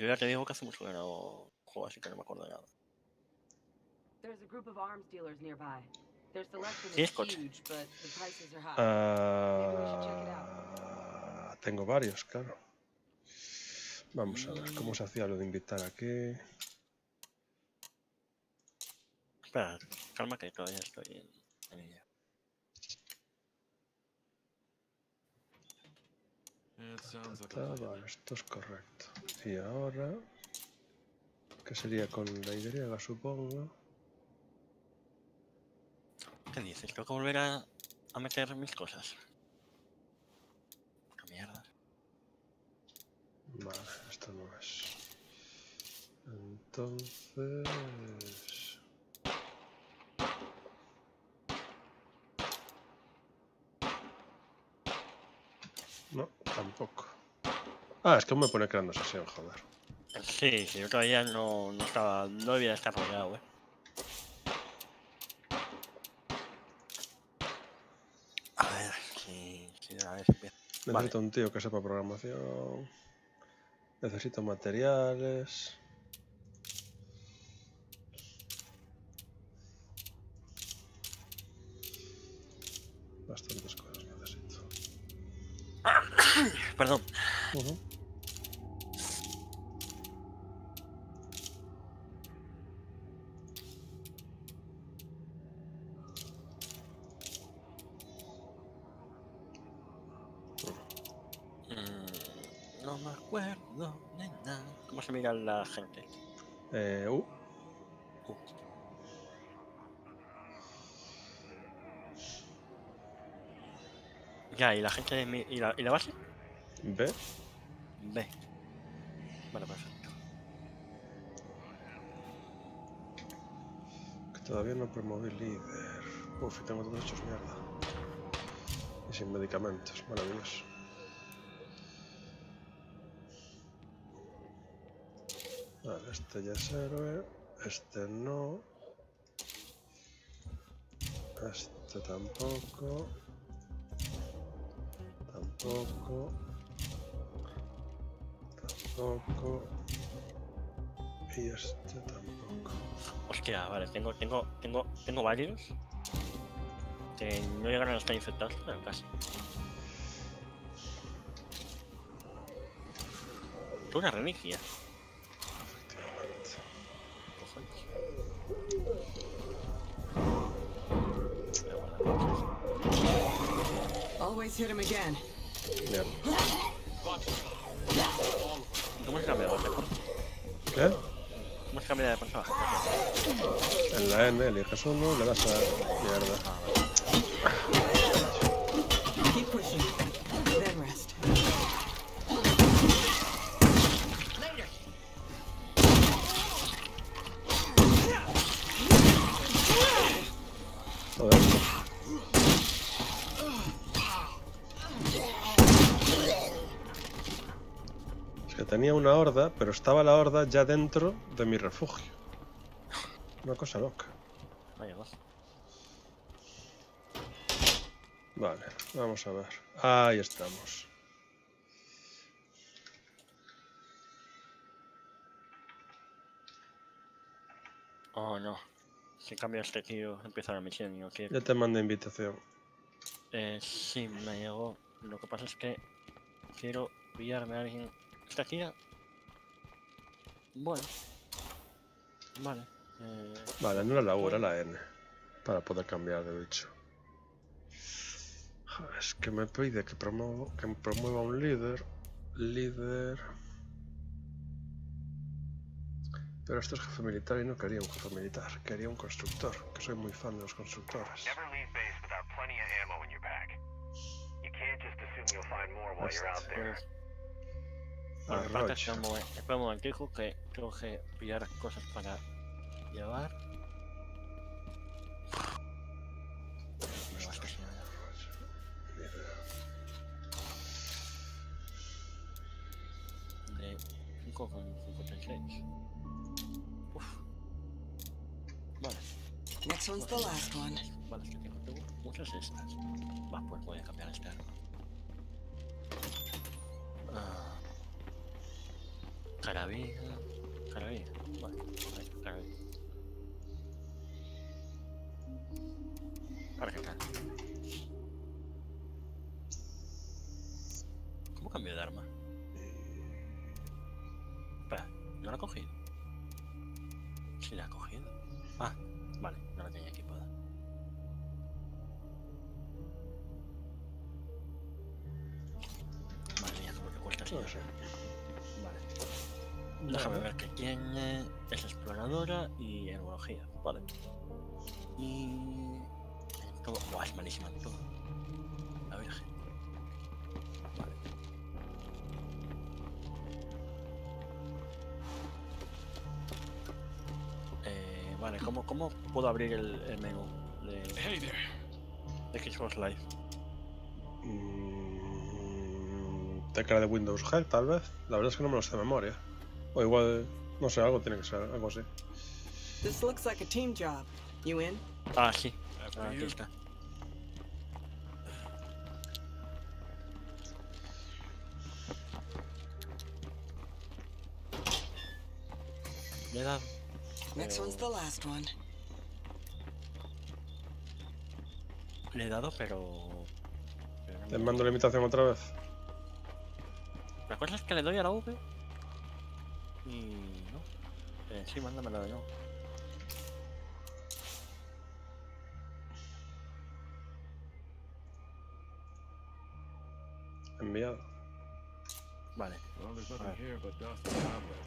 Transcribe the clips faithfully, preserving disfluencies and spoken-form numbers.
Yo ya te digo que hace mucho que no juego, así que no me acuerdo de nada. ¿Tienes coche? Uh, tengo varios, claro. Vamos a ver cómo se hacía lo de invitar aquí. Espera, calma que todavía estoy en, en ella. Está, vale, esto es correcto. Y ahora, ¿qué sería con la Y, supongo? ¿Qué dices? Tengo que volver a, a meter mis cosas. ¡Qué mierda! Vale, esto no es. Entonces... No, tampoco. Ah, es que me pone creando sesión, joder. Sí, sí, yo todavía no, no estaba, no debía estar rodeado, eh. A ver, si, si a ver, empieza. Necesito Vale. un tío que sepa programación. Necesito materiales. Bastantes cosas necesito. Perdón. Uh-huh. Mm, no me acuerdo de nada. ¿Cómo se mira la gente? Eh, uh. Uh. Ya, ¿y la gente de mi, y, la, y la base? B. B. Vale, perfecto. Que todavía no promoví líder. Uf, tengo todos hechos mierda. Y sin medicamentos, maravilloso. Vale, este ya es héroe. Este no. Este tampoco. Tampoco. Tampoco. Y este tampoco. Hostia, vale, tengo, tengo, tengo, tengo varios que no llegaron a estar infectados, pero casi. Una reliquia. Efectivamente. Always hit him again. Bien. ¿Cómo se cambia de ¿Qué? ¿Cómo se cambia de personaje? En la N eliges uno, le das a mierda. Keep pushing. Then rest. Joder. Es que tenía una horda, pero estaba la horda ya dentro de mi refugio. Una cosa loca. Vaya, vas. Vale, vamos a ver. Ahí estamos. Oh, no. Si cambia este tío, empieza la misión y no quiero. Ya te mandé invitación. Eh, sí, me llegó. Lo que pasa es que quiero pillarme a alguien. ¿Esta tía? Bueno. Vale. Eh, Vale, no era la U, era la N. Para poder cambiar de bicho. Joder, es que me pide que, promuevo, que promueva un líder. Líder. Pero esto es jefe militar y no quería un jefe militar. Quería un constructor, que soy muy fan de los constructores. Bueno, aparte espera un momento, espera un momentico que tengo que pillar cosas para llevar. Me vas a de cinco con cincuenta y seis. Uf. Vale. Next one's the last one. Vale, es que tengo, tengo muchas de estas. Va, pues voy a cambiar este arma. Ah. Carabina. Carabina. Vale, vale, carabina. Ahora qué tal. ¿Cómo cambio de arma? Espera, ¿no la he cogido? Sí, la he cogido. Ah, vale, no la tenía equipada. Madre mía, cómo te cuesta así. No sé. Vale. Déjame ver que tiene. Es exploradora y herbología. Vale. Y. en todo. Buah, es malísima en todo. La virgen. Vale. Eh, vale, ¿cómo, ¿cómo puedo abrir el, el menú de, Hey there. de Xbox Live? Mm, tecla de Windows G, tal vez. La verdad es que no me lo sé de memoria. O igual, no sé, algo tiene que ser, algo así. This looks like a team job. You in? Ah, sí. After Ah, aquí you. está. Le he dado. Next one's the last one. Le he dado, pero. pero no Te me- mando la invitación otra vez. La cosa es que le doy a la V. Y. No. Eh, sí, mándamela de nuevo. Enviado. Vale. Well, there's nothing Alright. here but dust and cobwebs.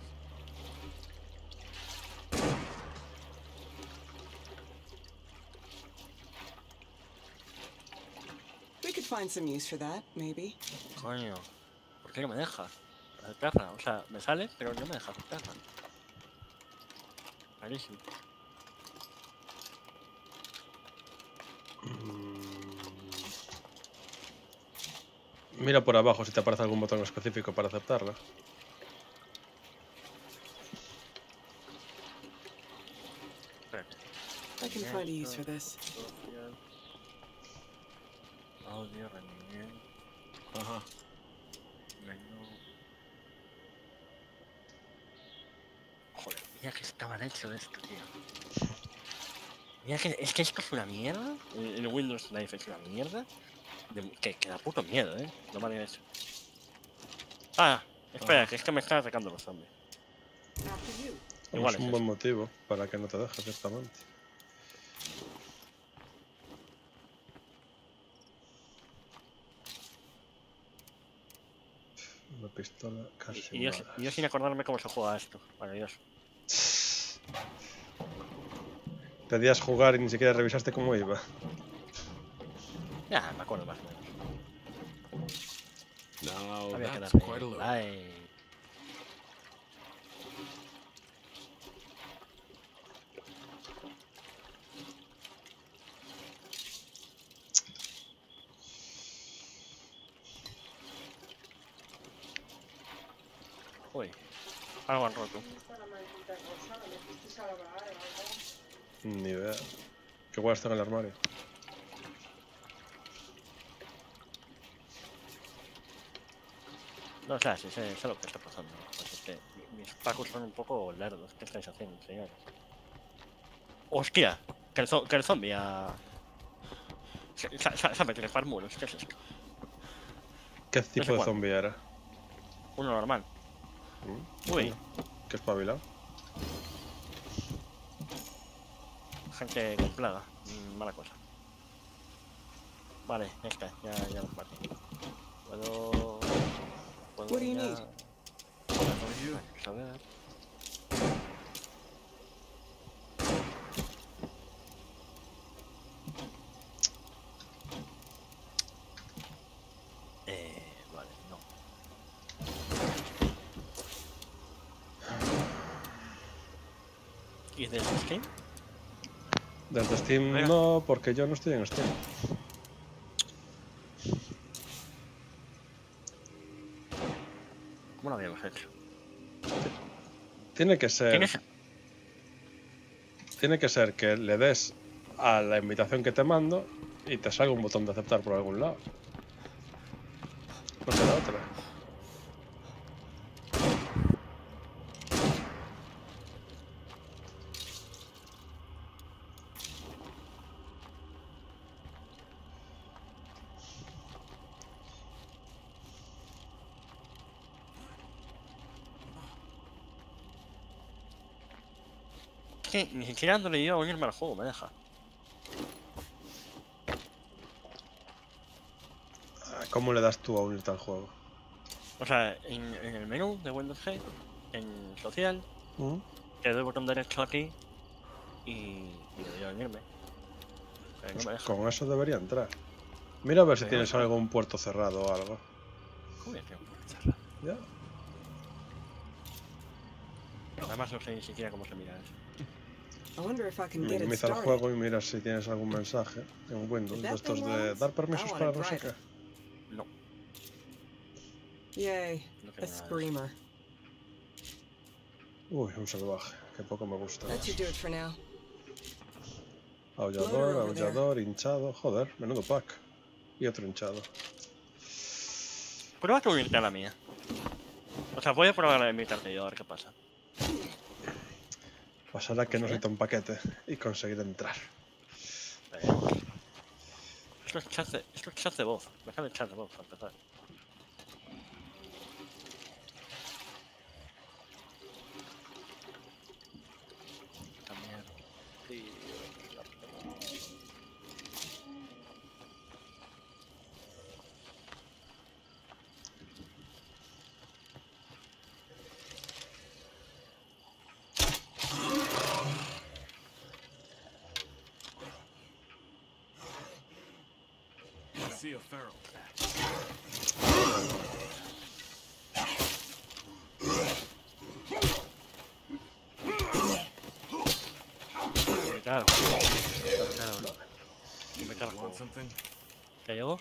We could find some use for that, maybe. Coño. ¿Por qué no me deja aceptarla? O sea, me sale, pero no me deja aceptarla. Rarísimo. Mira por abajo si te aparece algún botón específico para aceptarla. Espérate. I can find a use for this. Social. Audio, rendimiento, Uh-huh. menú. Joder, mira que está mal hecho esto, tío. Mira que es que esto es una mierda. El, el Windows Live es una mierda. De- que, que da puto miedo, eh. Lo mal hecho. Ah, espera, Ah. que es que me están atacando los zombies. After you. Igual Es es un buen eso. motivo para que no te dejes, ciertamente. Una pistola casi Y, y yo, sin y yo sin acordarme cómo se juega esto. Maravilloso. balas. Pedías jugar y ni siquiera revisaste cómo iba. Ya, me acuerdo más o menos. Now, Había que that's darle quite a look. like. Uy, algo han roto. Ni idea. ¿Qué guay está en el armario? No, o sea, sí sé, sé lo que está pasando. Pues es que mi- mis pacos son un poco lerdos. ¿Qué estáis haciendo, señores? ¡Hostia! Que el, zo- que el zombie ha... Se, se, se, se ha metido en muros. ¿Qué es esto? ¿Qué tipo de cuál. zombie era? Uno normal. ¿Mm? Uy, ¿Qué espabilado? gente con plaga. Mm, mala cosa. Vale, ya está, ya, ya lo maté. Puedo... Puedo What do you ya- need? Vamos a ver. Eh, vale, no. ¿Y desde Steam? Desde Steam Venga. no, porque yo no estoy en Steam. ¿Cómo lo habíamos hecho? Tiene que ser. ¿Tienes? Tiene que ser que le des a la invitación que te mando y te salga un botón de aceptar por algún lado. No será otra. que ni siquiera dándole yo a unirme al juego me deja. ¿Cómo le das tú a unirte al juego? O sea, en, en el menú de Windows G, en social, ¿Mm? le doy el botón derecho aquí y, y le doy a unirme. Pero no me Pues deja. con eso debería entrar. Mira a ver si Pero tienes no. algún puerto cerrado o algo. ¿Cómo es que puedo echarla? ¿Ya? Además no sé ni siquiera cómo se mira eso. I wonder if I can get it Minimiza el started. juego y mira si tienes algún mensaje en Windows de estos de dar permisos para no sé qué. No, Yay, no a tengo nada. screamer. Uy, un salvaje, que poco me gusta. That should do it for now. Aullador, aullador, hinchado. Joder, menudo pack. Y otro hinchado. Prueba tú unirte a la mía. O sea, voy a probar a invitarte yo a ver qué pasa. Pasará que no soy tan paquete y conseguir entrar. Veremos. Esto es chat de, esto es chat de voz. Me sale chat de voz para empezar. También. Sí. I see a feral. Me cago. Me cago. Me cago. Want something? ¿Ya llegó?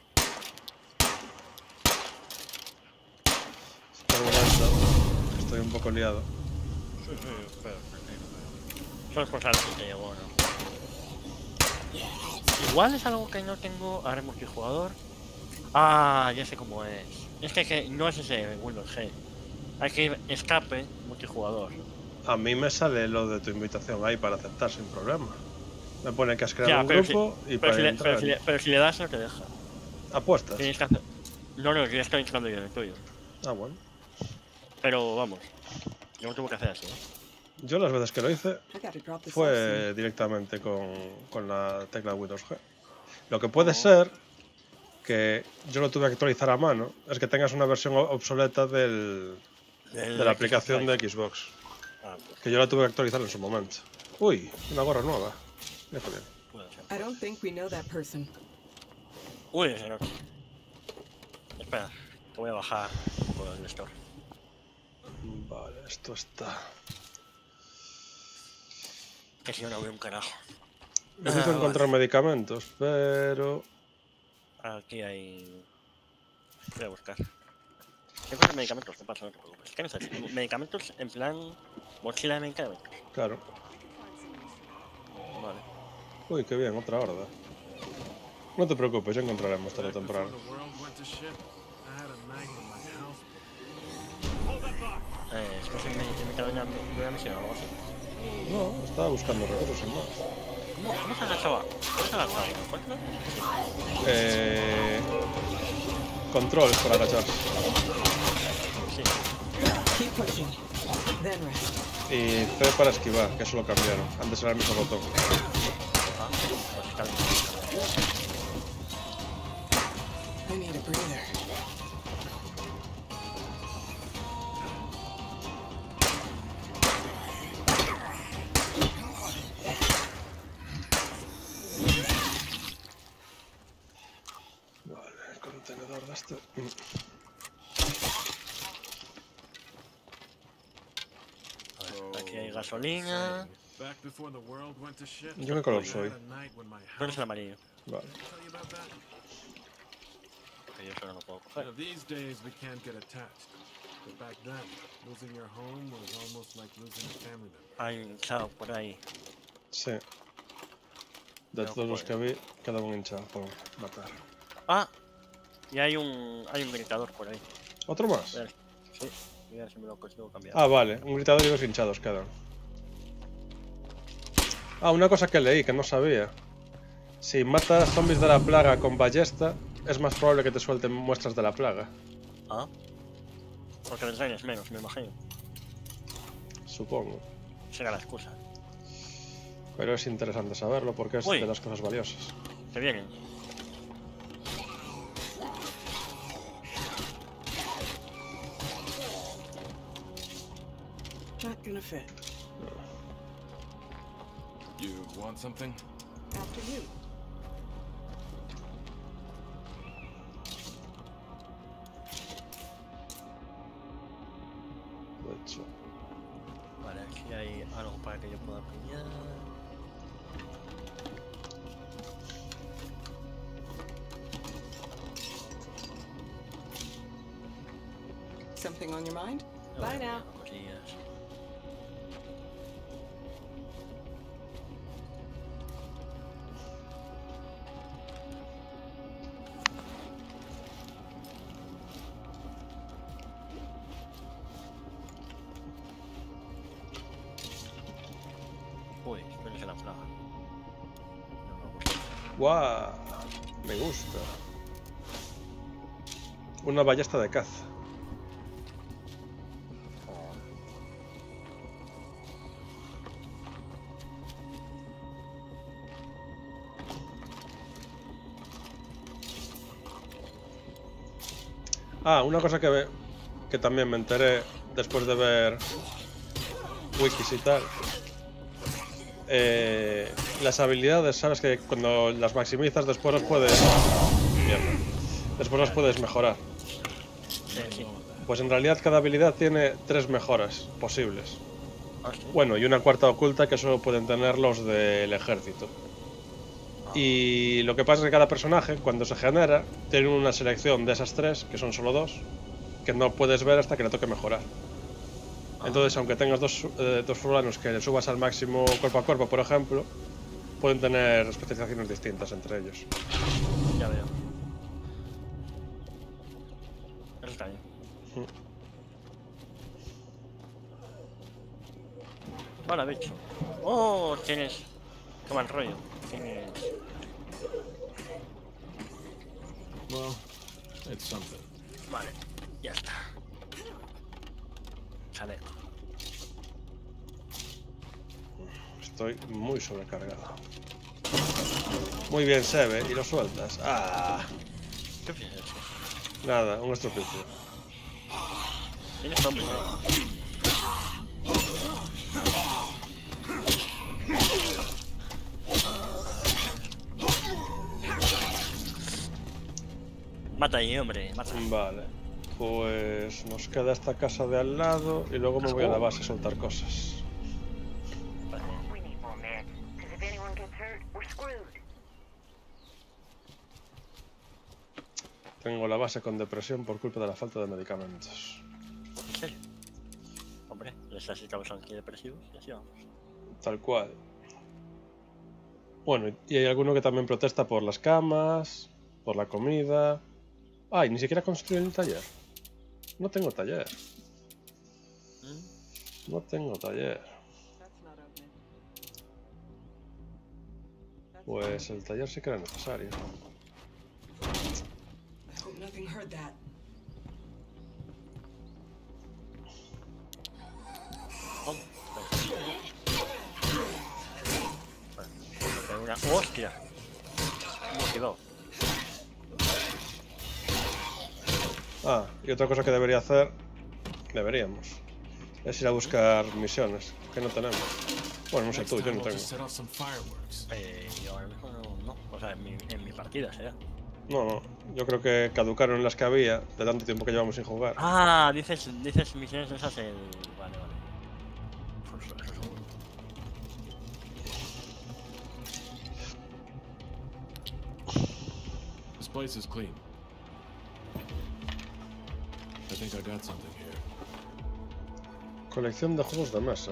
Espera un momento, estoy un poco liado. Sí, sí, espera, espera. Solo es por saber si te llegó o no. Igual es algo que no tengo ahora en multijugador. Ah, ya sé cómo es. Es que, que no es ese en Windows G. Hay que ir escape multijugador. A mí me sale lo de tu invitación ahí para aceptar sin problema. Me pone que has creado Ya, un pero grupo y Pero para si, le, entrar. pero, si le, pero si le das no te deja. ¿Apuestas? Tienes que hacer... No, no, que ya estoy entrando yo en el tuyo. Ah, bueno. Pero vamos. Yo no tuve que hacer así, ¿eh? Yo las veces que lo hice I gotta drop this off soon. fue directamente con, con la tecla Windows G. Lo que puede Oh. ser que yo lo tuve que actualizar a mano es que tengas una versión o- obsoleta del, El de la aplicación Xbox de Xbox. Ah, pues Que yo la tuve que actualizar en su momento. Uy, una gorra nueva. Mira qué bien. puede ser. I don't think we know that person. Uy, ese no. Espera, te voy a bajar un poco el store. Vale, esto está. Que si no, no veo un carajo. Necesito Ah, encontrar medicamentos, pero. Aquí hay... Voy a buscar. Encuentro medicamentos, ¿qué pasa? No te preocupes. ¿Qué necesitas? Medicamentos en plan... Mochila de medicamentos. Claro. Vale. Uy, qué bien, otra horda. No te preocupes, ya encontraremos tarde o Back before temprano. the world went to shit, I had a night when my house. Eh, es que soy invitado de una, de una misión o algo así. No, estaba buscando recursos sin más. ¿Cómo, cómo se agachaba? ¿Cómo se agachaba? ¿Me encuentro? Eh. Controles para agacharse. Sí. Keep pushing. Then rest. Y C para esquivar, que eso lo cambiaron. Antes era el mismo botón. Ah, pues está bien. I need a breather. Vale, el contenedor de este. Mm. A ver, aquí hay gasolina. Back before the world went to shit. ¿Yo qué color I soy? had a night when my ¿Dónde es house. el amarillo? Vale. Tell you about that? Que yo solo no puedo You coger. know, these days we can't get attached. But back then, losing your home was almost like losing a family member. Hay un chao por ahí. Sí. De No todos los que puede. vi, queda un hinchado por matar. Ah, y hay un, hay un gritador por ahí. ¿Otro más? Voy a ver, sí, voy a ver si me lo consigo cambiar. Ah, vale. Un gritador y dos hinchados quedan. Ah, una cosa que leí que no sabía. Si matas zombies de la plaga con ballesta, es más probable que te suelten muestras de la plaga. Ah, porque les dañas menos, me imagino. Supongo. Será la excusa. Pero es interesante saberlo porque es Uy. de las cosas valiosas. Se vienen. Not gonna fit. You want something? After you. De hecho, Vale, aquí hay algo para que yo pueda pillar. Something on your mind? No, Bye no, now. no, cosillas. Uy, espero que la plaga. No me gusta. ¡guau! Me gusta. Una ballesta de caza. Ah, una cosa que, ve- que también me enteré después de ver wikis y tal. Eh, las habilidades, sabes que cuando las maximizas después las puedes... Mierda. Después las puedes mejorar. Sí, sí. Pues en realidad cada habilidad tiene tres mejoras posibles. Ah, sí. Bueno, y una cuarta oculta que solo pueden tener los del ejército. Y lo que pasa es que cada personaje, cuando se genera, tiene una selección de esas tres, que son solo dos, que no puedes ver hasta que le toque mejorar. Entonces, aunque tengas dos, eh, dos fulanos que le subas al máximo cuerpo a cuerpo, por ejemplo, pueden tener especializaciones distintas entre ellos. Ya veo. Eso está bien. Vale, bicho. Oh, tienes. Qué mal rollo. Tienes. Well, it's something. Vale, ya está. Sale. Estoy muy sobrecargado. Muy bien, Sebe, y lo sueltas. Ah, ¿Qué piensas? nada, un estropicio. Tienes zombies, eh. Mata ahí, hombre, mata. Vale, pues nos queda esta casa de al lado y luego me voy a la base a soltar cosas. Vale. We need more men, because if anyone gets hurt, we're screwed. Tengo la base con depresión por culpa de la falta de medicamentos. ¿En serio? Hombre, les has causado antidepresivos y así vamos. Tal cual. Bueno, y hay alguno que también protesta por las camas, por la comida. Ay, ni siquiera construí el taller. No tengo taller. ¿Mm? No tengo taller. That's not opening. That's Pues el taller sí que era necesario. I hope nothing heard that. Oh, vale. Una... ¡Hostia! ¿Cómo quedó? Ah, y otra cosa que debería hacer, deberíamos, es ir a buscar misiones, que no tenemos. Bueno, no sé Next tú, yo time no I'll tengo. just set off some fireworks. Eh, yo ahora mismo no, no. O sea, en mi, en mi partida será. No, no, yo creo que caducaron las que había de tanto tiempo que llevamos sin jugar. Ah, dices, dices misiones esas el... Vale, vale. Pues eso seguro. This place is clean. I think I got something here. Colección de juegos de mesa.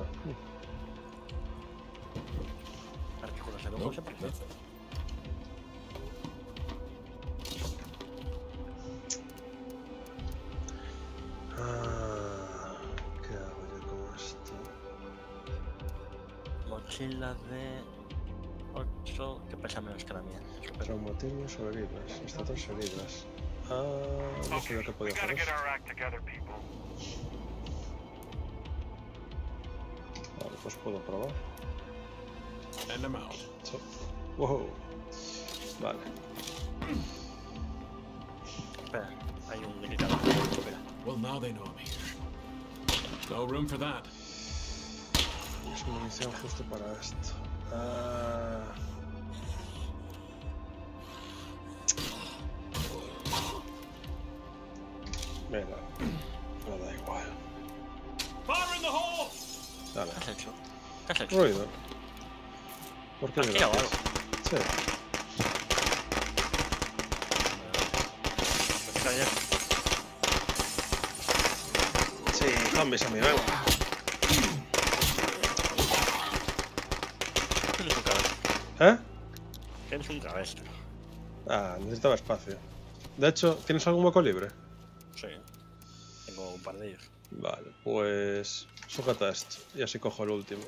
Artículos de lujo Nope, se parece. nothing. Ah, ¿qué hago yo con esto? Mochila de... ocho, que pesa menos que la mía. Súper. Traumatismo sobre heridas. Hasta tres heridas. Ah, no sé lo que puedo hacer eso. Vale, pues puedo probar. And I'm out. Sí. Wow. Vale. Espera, hay un gritador. Espera. Well, now they know I'm here. No room for that. Es munición justo para esto. Ah. Mira, no da igual. Fire in the hole! Dale. ¿Qué has hecho? ¿Qué has hecho? Ruido. ¿Por qué ¿Has me tirado das? algo? Sí. Está bien. Sí, zombies, amigo. Tienes un cabestro. ¿Eh? Tienes un cabestro. Ah, necesitaba espacio. De hecho, ¿tienes algún hueco libre? Sí. Tengo un par de ellos. Vale, pues sujeta esto y así cojo el último.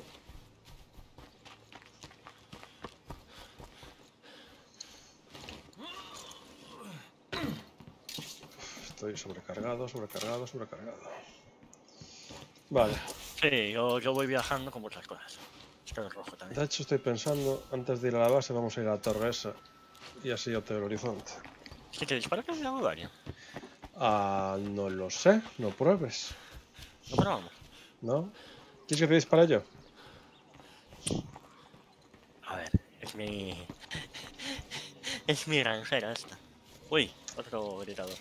Estoy sobrecargado, sobrecargado, sobrecargado. Vale. Sí, yo, yo voy viajando con muchas cosas. Esto es rojo también. De hecho, estoy pensando, antes de ir a la base, vamos a ir a la torre esa. Y así yo te veo el horizonte. Si te disparas, ¿qué hago daño? Ah, no lo sé, no pruebes. No probamos. ¿No? ¿Quieres que te dispare yo? A ver, es mi. Es mi granjera esta. Uy, otro gritador.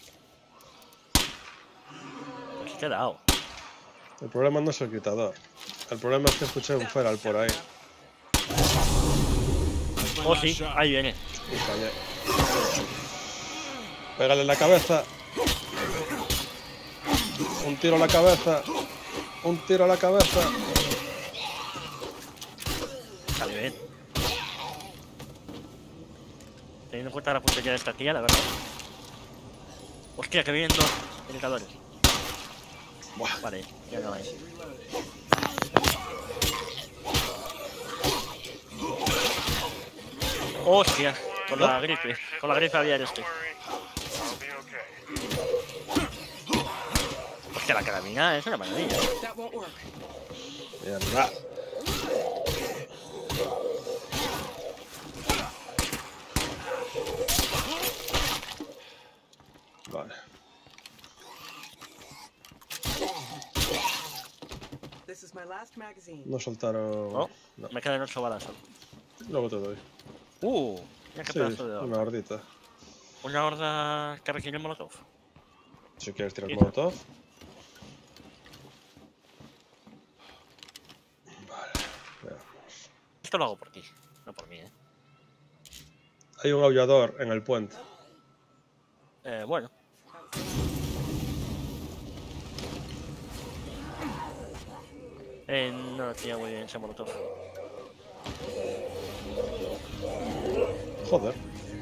Pues te he dado. El problema no es el gritador. El problema es que escuché un feral por ahí. That's my Oh, last sí, shot. ahí viene. Y fallé. Pégale en la cabeza. Un tiro a la cabeza. Un tiro a la cabeza. Sale bien. Teniendo en cuenta la puntería de esta tía, la verdad. Hostia, que vienen dos gritadores. Buah. Vale, ya no hay. Hostia, con la gripe. Con la gripe había este. Hostia, la carabina es una maravilla. That won't work. Mierda. Vale. This is my last magazine. No soltaron. No, No. me quedan ocho balas solo. Luego te doy. Uh, mira qué Sí, pedazo de una horda. hordita. Una horda que requiere molotov. Si quieres tirar Sí. molotov. Vale. Veamos. Esto lo hago por ti, no por mí, eh. Hay un aullador en el puente. Eh, bueno. Eh, no lo tenía muy bien ese molotov. Joder.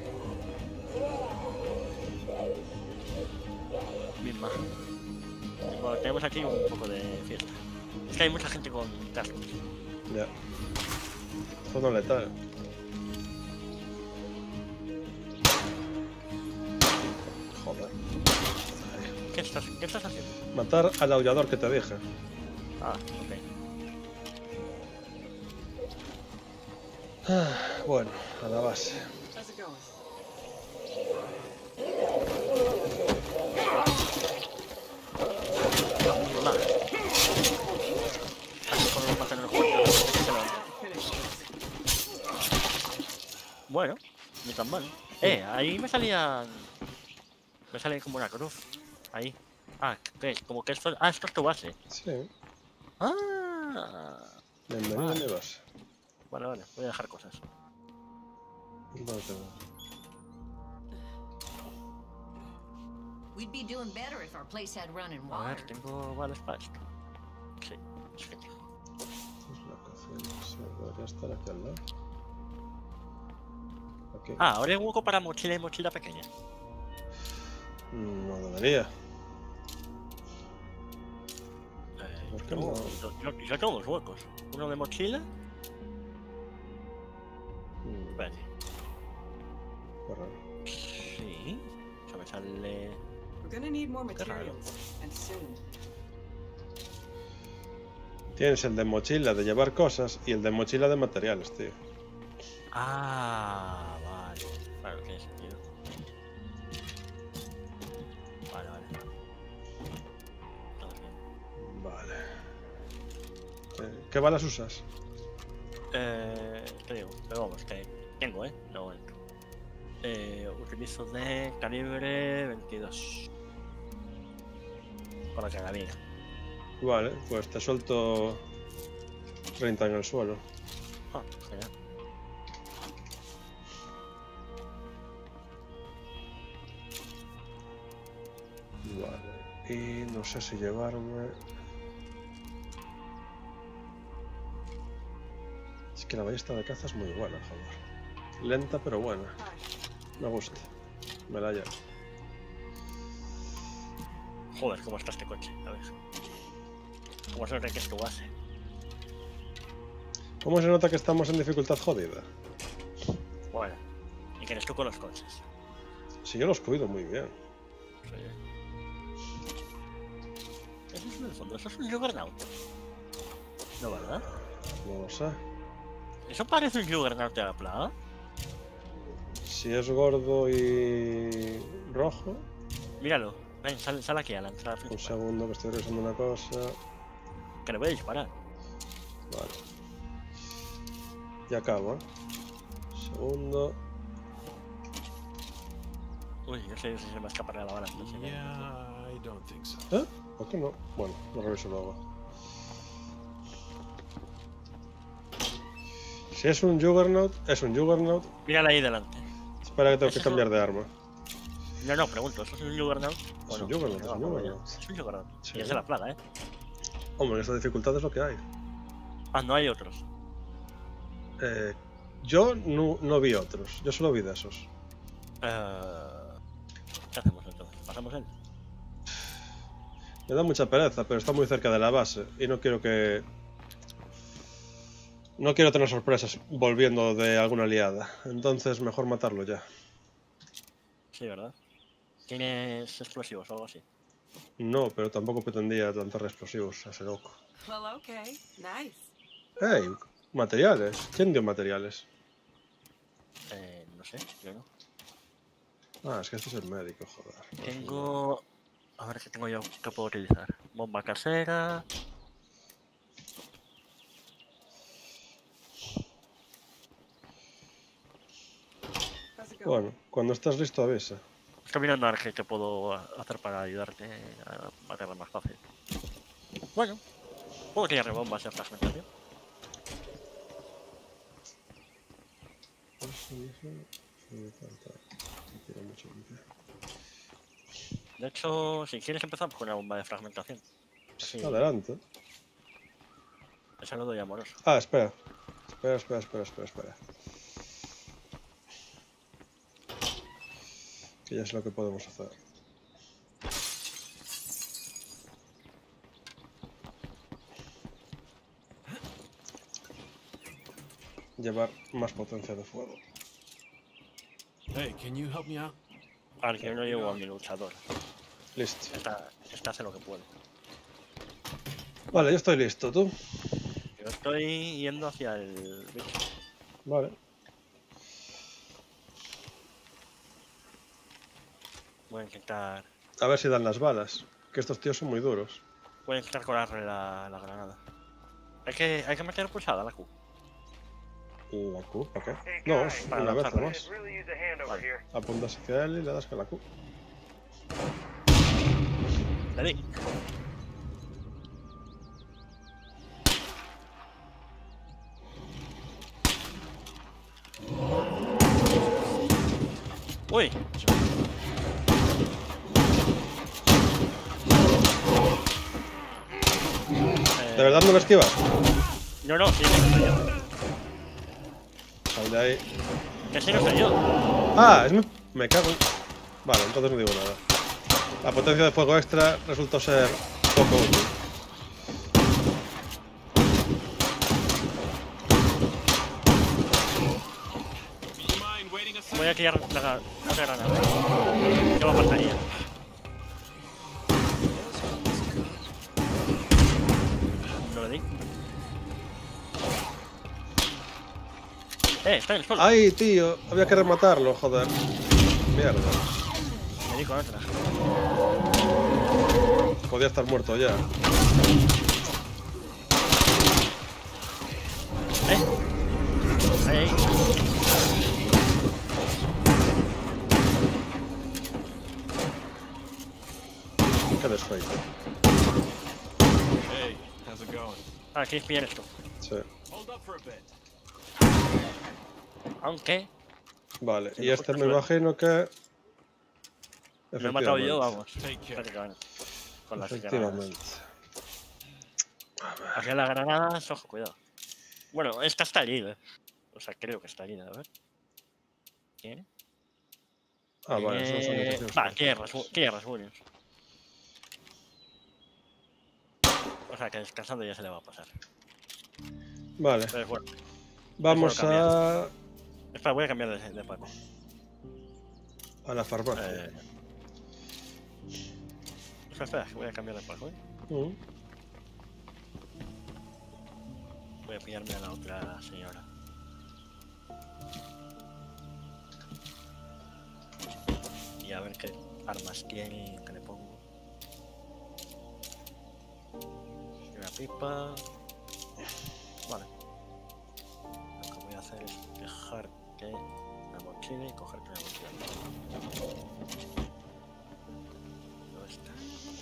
Misma. Bueno, tenemos aquí un poco de fiesta. Es que hay mucha gente con cascos. Ya. Zona letal. Joder. ¿Qué estás, ¿Qué estás haciendo? Matar al aullador que te dije. Ah, ok. Ah, bueno, a la base. How's it going? Nada. Así podemos mantener el juego. Finish this. Bueno, ni tan mal. Eh, ahí me salían. Me sale como una cruz. Ahí. Ah, ¿qué es? Como que esto. Ah, esto es tu base. Sí. Ah. Bienvenido a Vale. mi base. Vale, vale, voy a dejar cosas. ¿Dónde te veo? We'd be doing better if our place had running A water. ver, tengo balas para esto. Sí, es que tengo. Es la cocina. Sí, debería estar aquí al lado. Aquí. Ah, ahora hay un hueco para mochila y mochila pequeña. No debería. Eh, ¿Por qué yo, no? yo, yo- yo tengo dos huecos. Uno de mochila. Mm, Espérate. qué raro. Sí. Eso me sale. We're gonna need more Qué raro. materials, and soon. Tienes el de mochila de llevar cosas y el de mochila de materiales, tío. Ah, vale. Claro, tiene sentido. Vale, vale. Todo bien. Vale. Eh, ¿Qué balas usas? Eh, te digo, pero vamos, que tengo, ¿eh? No entro. Eh, utilizo de calibre veintidós. Con la carabina. Vale, pues te suelto treinta en el suelo. Ah, genial. Vale. Y no sé si llevarme... Es que la ballesta de caza es muy buena, joder. Lenta pero buena. Me gusta. Me la llevo. Joder, cómo está este coche, a ver. Cómo se nota que es tu base. ¿Cómo se nota que estamos en dificultad jodida? Bueno, y que eres tú con los coches. Si yo los cuido muy bien. Sí. Eso es en el fondo, eso es un Juggernaut. No, ¿verdad? No lo sé. Eso parece un Juggernaut de la plaga. Si es gordo y rojo... Míralo, ven, sal, sal aquí a la entrada Un principal. segundo que estoy revisando una cosa. Que le voy a disparar. Vale. Ya acabo, ¿eh? Segundo. Uy, no sé si se me escapará la bala. Entonces, Yeah, I don't think so. ¿Eh? ¿Por qué no? Bueno, lo reviso luego. Si es un Juggernaut, es un Juggernaut. mírala ahí delante. Espera que tengo ¿Eso que cambiar de arma. No, no, pregunto, ¿eso es un Juggernaut? Es un Juggernaut, es un Juggernaut. Es un Juggernaut. Sí. Y es de la plaga, ¿eh? Hombre, en esta dificultad es lo que hay. Ah, no hay otros. Eh, yo no, no vi otros, yo solo vi de esos. Eh, ¿Qué hacemos entonces? ¿Pasamos él? Me da mucha pereza, pero está muy cerca de la base y no quiero que... No quiero tener sorpresas volviendo de alguna liada, entonces mejor matarlo ya. Sí, ¿verdad? ¿Tienes explosivos o algo así? No, pero tampoco pretendía lanzar explosivos a ese loco. Well, okay. Nice. ¡Ey! Materiales. ¿Quién dio materiales? Eh, no sé, yo no. Ah, es que este es el médico, joder. Tengo... A ver qué tengo yo que puedo utilizar. Bomba casera... How's it going? Bueno, cuando estés listo avisa. Estoy mirando a ver qué te puedo hacer para ayudarte a matarla más fácil. Bueno, puedo tirar bombas de fragmentación. De hecho, si quieres empezamos con una bomba de fragmentación. Sí, Adelante. esa lo doy amoroso. Ah, espera. Espera, espera, espera, espera, espera. Que ya es lo que podemos hacer. Llevar más potencia de fuego. Hey, can you help me out? Al que no llevo a mi luchador. Listo. Esta, esta hace lo que puede. Vale, yo estoy listo. ¿Tú? Yo estoy yendo hacia el bicho. Vale. Voy a intentar... A ver si dan las balas. Que estos tíos son muy duros. Voy a intentar colarle la, la granada. Hay que, hay que meter pulsada la Q. ¿La Q? ¿Para qué? No, es para una vez lanzarla. nomás. Apuntas hacia él y le das con la Q. Le di. Uy. ¿De verdad no lo esquivas? No, no, sí, no soy yo. Sal de ahí. Que sí, no soy yo. Ah, es mi... Me cago en... Vale, entonces no digo nada. La potencia de fuego extra resultó ser poco útil. Voy a tirar la, la granada. ¿Qué me faltaría? No le di. Eh, está en el suelo. ¡Ay, tío! Había que rematarlo, joder. Mierda. Me di con otra. Podía estar muerto ya. Eh. Ahí, ahí. Qué desfeito. Hey, how's it going? Ah, ¿quieres pillar esto? Sí. Hold up for a bit. Aunque Vale, Sí, y no, este justo me suelo. imagino que... me he matado yo, Efectivamente. vamos. Espérate que van. Con las granadas. Efectivamente. Hacia las granadas, ojo, cuidado. Bueno, esta está herida. O sea, creo que está herida, a ver. ¿Quién? Ah, vale, son Eh, sanitizaciones. Va, tiene rasgu- tiene rasguños. O sea, que descansando ya se le va a pasar. Vale, Pero bueno. vamos cambiar. a... Espera, voy a cambiar de, de Paco. a la farmacia. Eh... Espera, espera, que voy a cambiar de Paco, ¿eh? Mm. Voy a pillarme a la otra señora. Y a ver qué armas tiene que le pongo. Una pipa. Vale. Lo que voy a hacer es dejarte la mochila y cogerte la mochila. ¿Dónde está?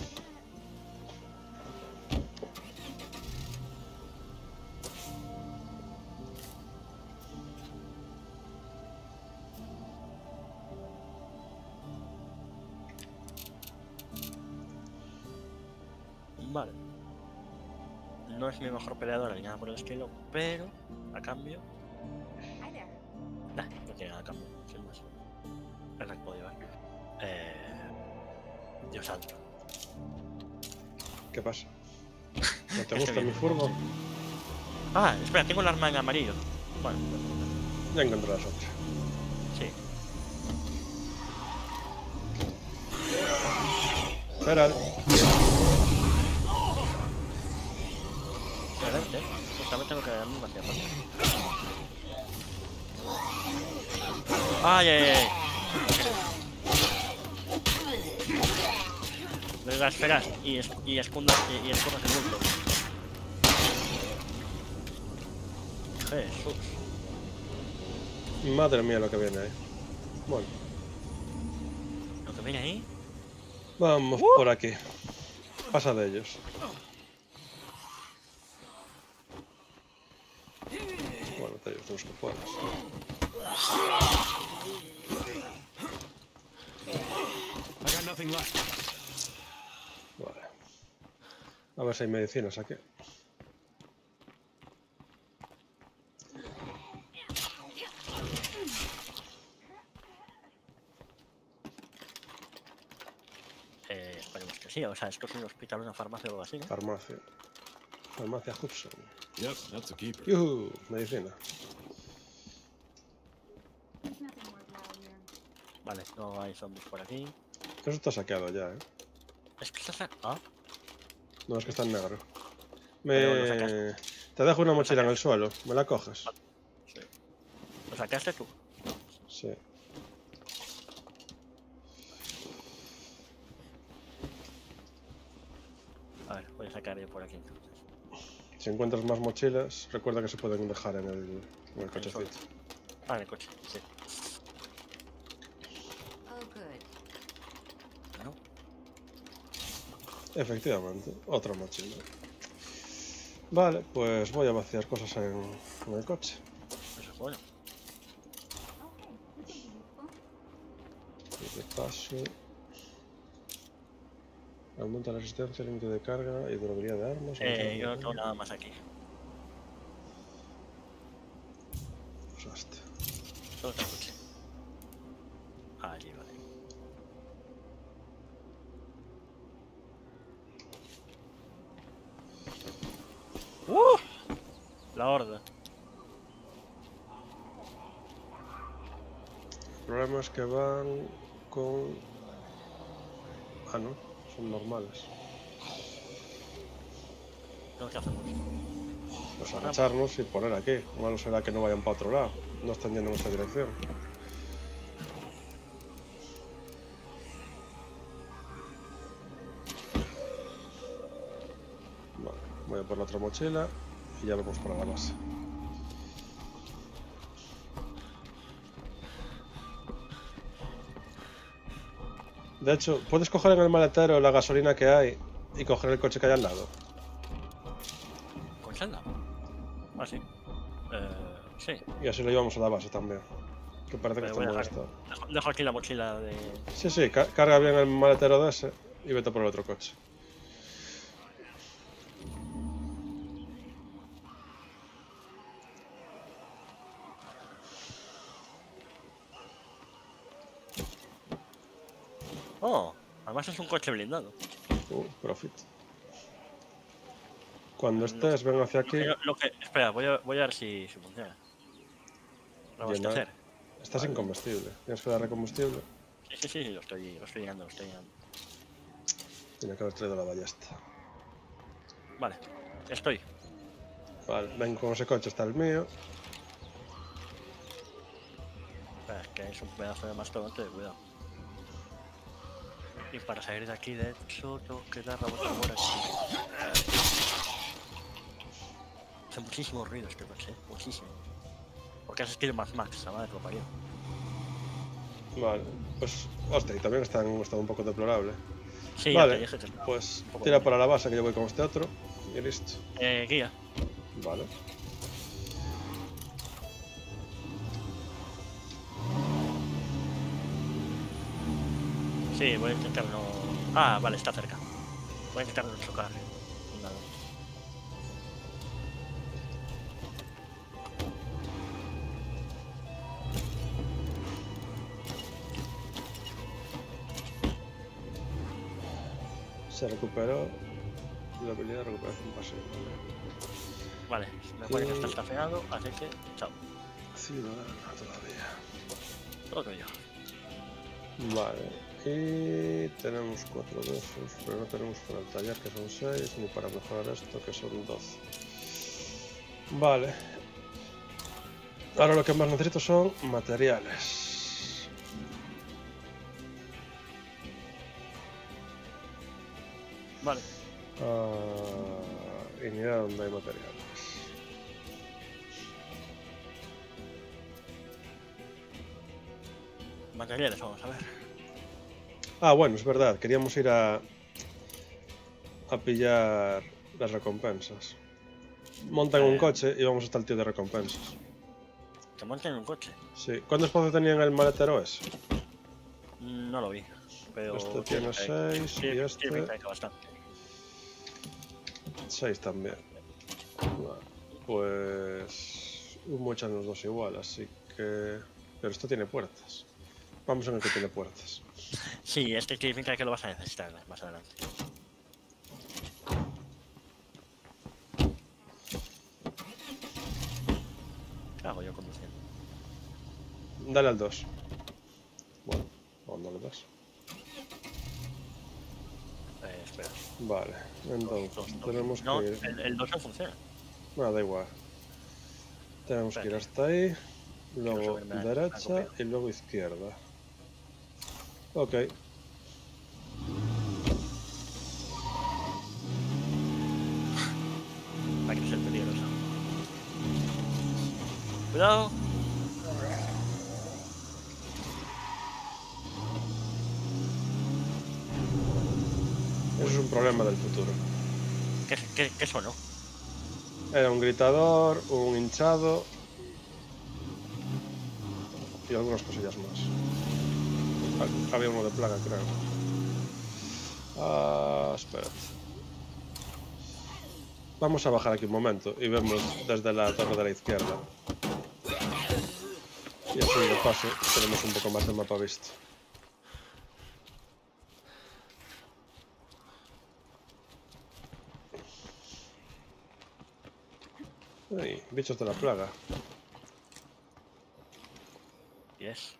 Vale. No es mi mejor peleadora ni nada por el estilo, pero a cambio. Nah, no tiene nada a cambio, sin más. Es la que puedo llevar. Eh. Dios santo. ¿Qué pasa? ¿No te Este gusta bien. mi furgo? Ah, espera, tengo el arma en amarillo. Bueno, Ya encontrarás otra. sí. Espera. Excelente. Justamente lo que a mí me hacía falta. ¡Ay, ay, ay! Le das esperas y, es, y escondas y, y escondas el bulto. Jesús. Madre mía lo que viene ahí. Bueno, Lo que viene ahí. vamos por aquí. Pasa de ellos. Bueno, te digo los que puedas. I got nothing left. Vale. A ver si hay medicinas aquí. Eh, esperemos que sí. O sea, esto es un hospital, una farmacia o algo así, ¿no? Farmacia. Farmacia Hudson. Yep, that's a keeper. Yuhu, medicina. Vale, no hay zombies por aquí. Eso está saqueado ya, ¿eh? Es que estás... Ah, No, es que está en negro. Pero lo Me... sacaste. Te dejo una mochila en el suelo. ¿Me la coges? sí. ¿Lo sacaste tú? Sí. A ver, voy a sacar yo por aquí entonces. Si encuentras más mochilas, recuerda que se pueden dejar en el, en el cochecito. Ah, en el coche, sí. Oh, good. ¿No? Efectivamente, otra mochila. Vale, pues voy a vaciar cosas en, en el coche. Eso es bueno. Y de paso... Aumenta la resistencia, límite de carga y durabilidad de armas. Eh, yo no tengo nada más aquí. Usaste. Solo está el coche. Allí, vale. ¡Uh! La horda. El problema es que van con... Ah, no, son normales. No, ¿qué hacemos? Pues agacharnos y poner aquí. Malo será que no vayan para otro lado. No están yendo en nuestra dirección. Vale, voy a por la otra mochila y ya vamos para la base. De hecho, puedes coger en el maletero la gasolina que hay y coger el coche que hay al lado. ¿Con salda? Ah, sí. Eh, sí. Y así lo llevamos a la base también. Que parece que Eh, está voy a en buen dejar- estado. Dejo, dejo aquí la mochila de... Sí, sí, ca- carga bien el maletero de ese y vete por el otro coche. Oh, además es un coche blindado. Uh, profit. Cuando estés, ven hacia aquí. Lo que, lo que- espera, voy a, voy a ver si, si funciona. Reabastecer. Estás sin combustible. Tienes que darle combustible. Sí, sí, sí, lo estoy, lo estoy llenando, lo estoy llenando. Tiene que haber traído la ballesta. Vale, estoy. Vale, ven con ese coche, está el mío. Espera, que es un pedazo de mastodonte, cuidado. Y para salir de aquí, de hecho, tengo que dar la vuelta por aquí. Hace muchísimo ruido este coche, ¿eh? Muchísimo. Porque es estilo Mad Max, la madre lo parió. Vale, pues, hostia, y también está en un estado un poco deplorable. Sí, Vale, ya te dije que estaba pues un poco tira de- para la base que yo voy con este otro. Y listo. Eh, guía. Vale. Sí, voy a intentar no... Ah, vale, está cerca. Voy a intentar no chocar. Nada. Se recuperó la habilidad de recuperación pasiva. Vale, me pone que está estafeado, así que chao. Ciudadana todavía. Todo tuyo. Vale. Y tenemos cuatro de esos, pero no tenemos para el taller que son seis, ni para mejorar esto que son doce. Vale. Ahora lo que más necesito son materiales. Vale. Ah, y mira dónde hay materiales. Materiales, vamos a ver. Ah, bueno, es verdad, queríamos ir a, a pillar las recompensas. Monta en un Eh. coche y vamos hasta el tío de recompensas. ¿Te montan en un coche? Sí. ¿Cuánto espacio tenía en el maletero ese? No lo vi. Pero Este tiene pinta de- seis y tiene- este- tiene pinta de que bastante. seis también. Vale, pues humo echan los dos igual, así que... Pero esto tiene puertas. Vamos en el que tiene puertas. Sí, este tiene pinta de que lo vas a necesitar más adelante. ¿Qué hago yo conduciendo? Dale al dos. Bueno, o no le das. Eh, espera. Vale, entonces Dos, dos. tenemos No, que ir... el, el dos no funciona. Bueno, da igual. Tenemos que ir hasta ahí, luego subirme a- a derecha copiar. y luego izquierda. Ok. Hay que ser peligroso. Cuidado. Eso es un problema del futuro. ¿Qué, qué, qué sonó? Era un gritador, un hinchado y algunas cosillas más. Ha- Había uno de plaga, creo. Ah, espérate. Vamos a bajar aquí un momento y vemos desde la torre de la izquierda. Y así de paso tenemos un poco más de mapa visto. Ay, bichos de la plaga. Yes.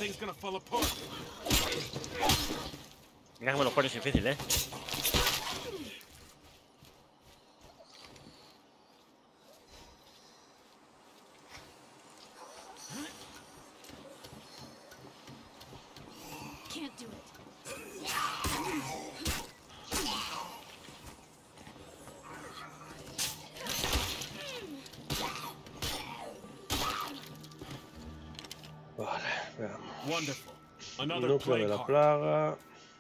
Everything's gonna fall apart. Mira que me lo pones difícil, eh. Can't do it. Vale, veamos. Wonderful. Another Núcleo de plague la heart. plaga.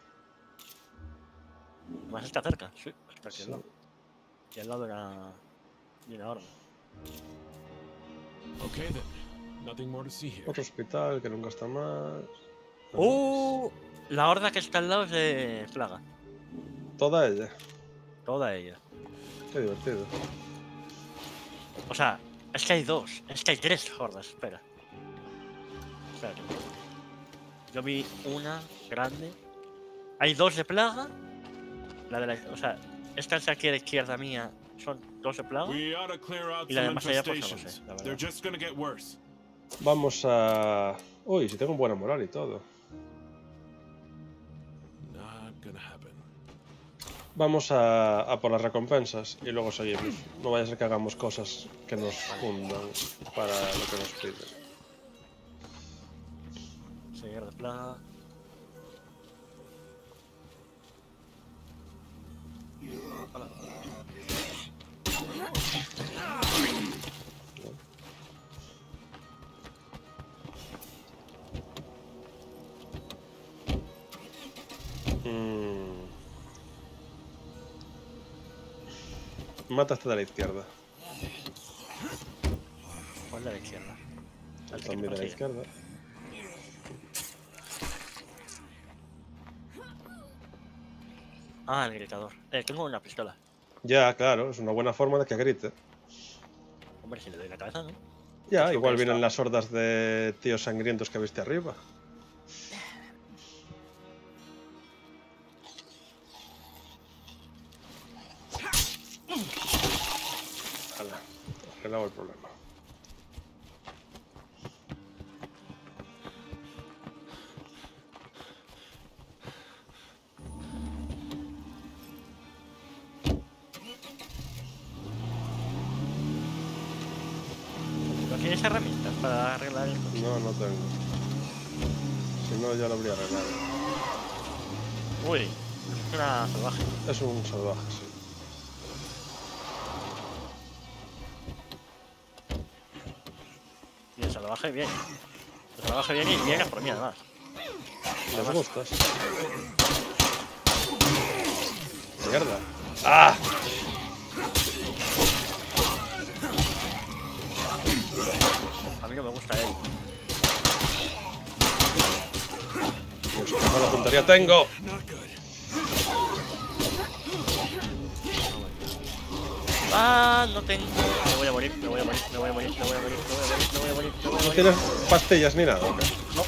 Más está cerca, sí. Está aquí Sí. al lado. Y al lado de la... de la horda. Okay then. Nothing more to see here. Otro hospital que nunca está más. ¡Uh! La horda que está al lado es de plaga. Toda ella. Toda ella. Qué divertido. O sea, es que hay dos. Es que hay tres hordas, espera. Espérate. Yo vi una grande. Hay dos de plaga. La de la... O sea, esta es aquí a la izquierda mía. Son dos de plaga. We ought to clear out Y la some de más allá, pues, no lo sé, infestations. la verdad. They're just gonna get worse. Vamos a. Uy, si tengo buena moral y todo. Not gonna happen. Vamos a, a por las recompensas y luego seguimos. No vaya a ser que hagamos cosas que nos fundan para lo que nos piden. Seguir de plaga. Hola. Mm. Mata hasta de la izquierda. ¿Cuál de la izquierda? El zombie de la izquierda. Ah, el gritador. Eh, tengo una pistola. Ya, claro, es una buena forma de que grite. Hombre, si le doy la cabeza, ¿no? Ya, Creo igual que vienen está- las hordas de tíos sangrientos que viste arriba. Hala, arreglado el problema. ¿No tienes herramientas para arreglar el coche? No, no tengo. Si no, ya lo habría arreglado. Uy, es una salvaje. Es un salvaje, sí. Y el salvaje viene. El salvaje viene y viene por mí, además. ¿Les gustas? Mierda. ¡Ah! A mí no me gusta él. Dios, qué mala puntería tengo. Not good. Ah, no tengo. Me voy a morir, me voy a morir, me voy a morir, me voy a morir, me voy a morir, me voy a morir, me voy a ¿No morir. tienes pastillas ni nada? ¿O qué? No.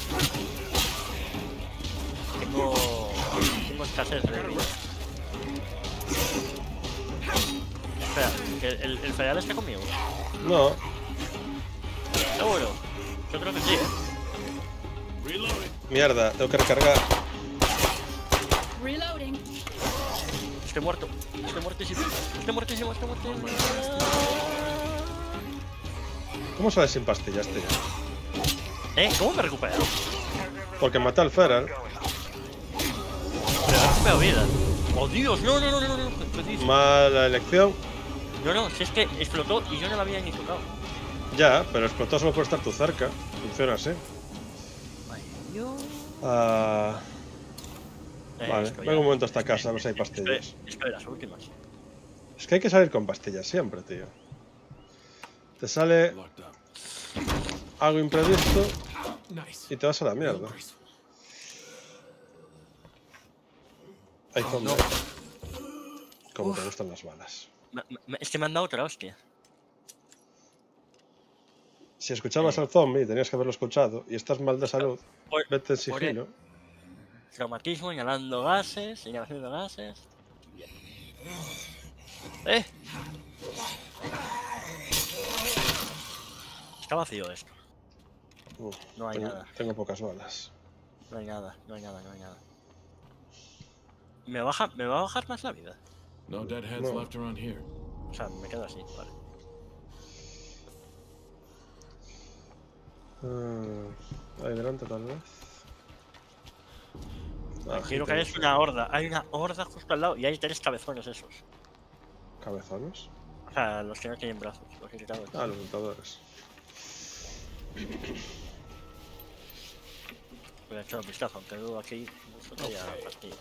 Tengo. Tengo escasez de vida. Espera, que el, el federal está conmigo. No. Seguro. Yo creo que sí, eh. Reloading. Mierda, tengo que recargar. Reloading. Estoy muerto. Estoy muertísimo. Estoy muertísimo, estoy muertísimo. ¿Cómo sales sin pastillas, tío? ¿Eh? ¿Cómo me he recuperado? Porque maté al Feral. Pero he recuperado vida. ¡Oh, Dios! No, no, no, no, no. ¿Qué dices? Mala elección. No, no, si es que explotó y yo no la había ni tocado. Ya, pero explotó solo por estar tú cerca. Funciona así. Ay, Dios. Ah, Eh, vale, esto ya- vengo un momento a esta casa a ver si hay esto pastillas. es- Esto de las últimas. Es que hay que salir con pastillas siempre, tío. Te sale Locked up. algo imprevisto Nice. y te vas a la mierda. Graceful. Hay zombies. Como te gustan las balas. Me- me- Es que me han dado otra hostia. Si escuchabas Eh. al zombie, tenías que haberlo escuchado, y estás mal de salud, Por- vete en por sigilo. Traumatismo, inhalando gases, inhalación de gases. Bien. ¡Eh! Está vacío esto. Uf, No hay tengo, nada. tengo pocas balas. No hay nada, no hay nada, no hay nada. ¿Me, baja, ¿Me va a bajar más la vida? No dead heads No. left around here. O sea, me quedo así, vale. Ah, ahí delante tal vez. Ah, Quiero que gente, es una horda. Hay una horda justo al lado y hay tres cabezones esos. ¿Cabezones? O sea, los que no tienen brazos, los irritados. Ah, los lutadores. Voy a echar un vistazo, aunque luego aquí mucho que haya pastillas.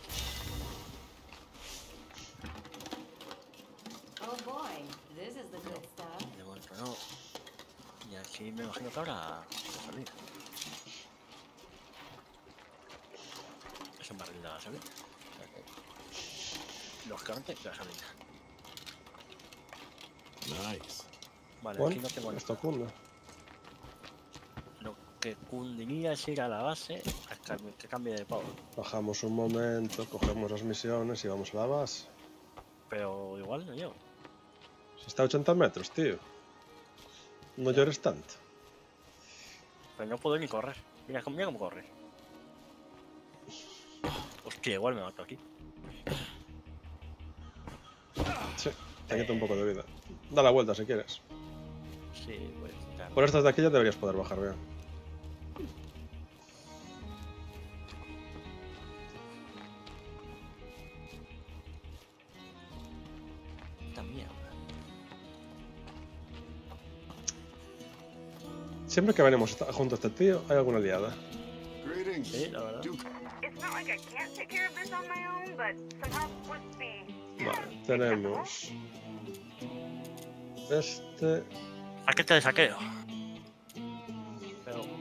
Oh boy, this is the good stuff. De momento no. Y aquí me imagino que habrá gasolina. Es un barril de gasolina. Lógicamente, gasolina. Nice. Vale, Bueno, aquí no tengo esto nada. cunde. Lo que cundiría es ir a la base a que, que cambie de power. Bajamos un momento, cogemos las misiones y vamos a la base. Pero igual no llego. Si está a ochenta metros, tío. No llores tanto. Pero no puedo ni correr. Mira, cómo- mira cómo corre. Hostia, igual me mato aquí. Sí, te quita un poco de vida. Da la vuelta si quieres. Sí, pues ya. Por estas de aquí ya deberías poder bajar bien. Esta mierda. Siempre que venimos esta- junto a este tío, hay alguna liada. Greetings. Sí, la verdad. Duke. It's not like I can't take care of this on my own, but some help would be. Vale, tenemos... Este... Paquete de saqueo. Pero.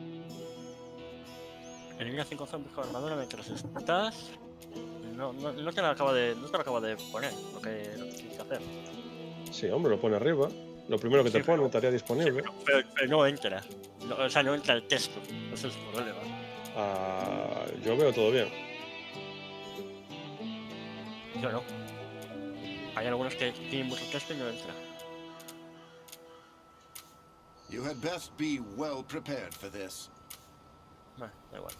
Elimina cinco zombies con armadura mientras estás. No, no, no te lo acabo de. No te lo acabo de poner lo que, lo que tienes que hacer. Sí, hombre, lo pone arriba. Lo primero que te Sí, pone, pero- tarea disponible. Pero, pero no entra. No, o sea, no entra el texto. Eso es el problema. Ah, yo veo todo bien. Yo no. Hay algunos que tienen mucho texto y no entra. You had best be well prepared for this. Bueno, da igual.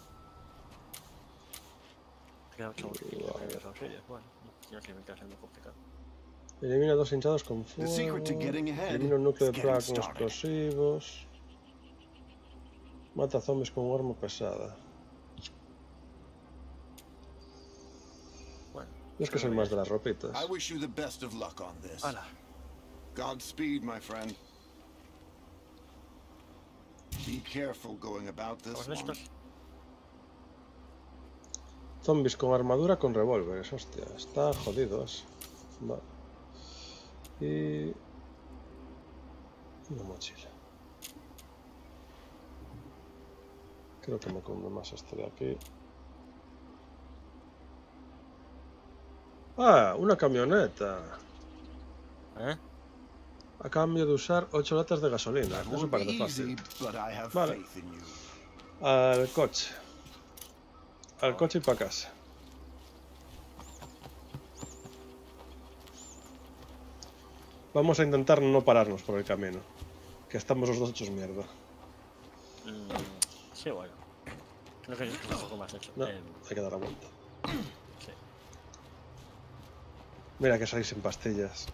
Queda ocho auxilios. Bueno, no tiene que ser muy complicado. Elimina dos hinchados con fuego. The secret to getting ahead Elimina un núcleo is de getting plaga con started. explosivos. Mata zombies con un arma pesada. Bueno, Yo es que soy más de las ropitas. I wish you the best of luck on this. hala. Godspeed, my friend. Be careful going about this Vamos one. listos. Zombies con armadura con revólveres, hostia. Está jodido eso. Vale. Y... una mochila. Creo que me conviene más esto de aquí. Ah, una camioneta. ¿Eh? A cambio de usar ocho latas de gasolina. That Eso won't parece be fácil. easy, but I have Vale. faith in you. Al coche. Al coche y para casa. Vamos a intentar no pararnos por el camino. Que estamos los dos hechos mierda. Mm, sí, bueno. Creo que es un poco más hecho. No, Eh, hay que dar la vuelta. sí. Mira que salís sin pastillas.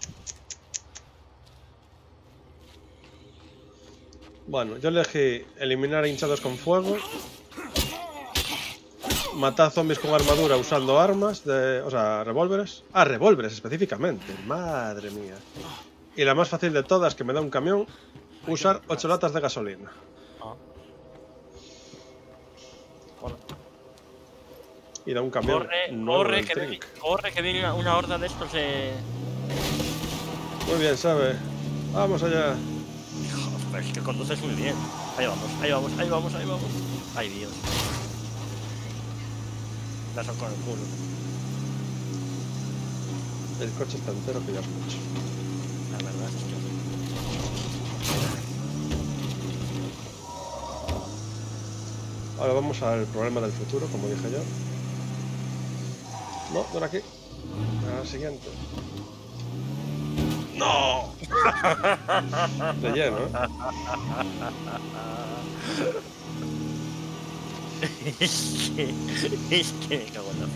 Bueno, yo elegí eliminar hinchados con fuego. Matar zombies con armadura usando armas, de, o sea, revólveres. Ah, revólveres específicamente. Madre mía. Y la más fácil de todas, que me da un camión, usar ocho latas de gasolina. Ah. Hola. Y da un camión Corre, nuevo corre, del que Trink. viene, corre, que viene una, una horda de estos de. Muy bien, sabe. Vamos allá. Joder, es que conduces muy bien. Ahí vamos, ahí vamos, ahí vamos, ahí vamos. Ay, Dios. La son con el culo. El coche está entero, que ya es mucho. La verdad es que. Ahora vamos al problema del futuro, como dije yo. No, no era aquí. Era el siguiente. ¡No! De lleno, ¿eh? Es que... Es que me cago en la...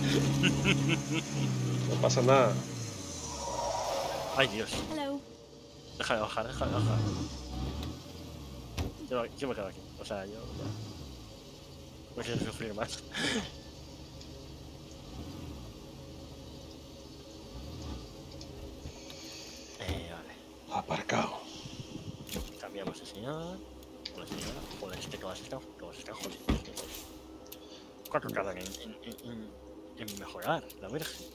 No pasa nada. Ay, Dios. Hello. Deja de bajar, deja de bajar. Yo, yo me quedo aquí. O sea, yo ya... No quiero sufrir más. eh, vale. Aparcado. Cambiamos de señor. Con la señora. Joder, este que vas a estar... Que vas a estar jodido. ¿Cuánto tardan en, en, en, en mejorar la Virgen?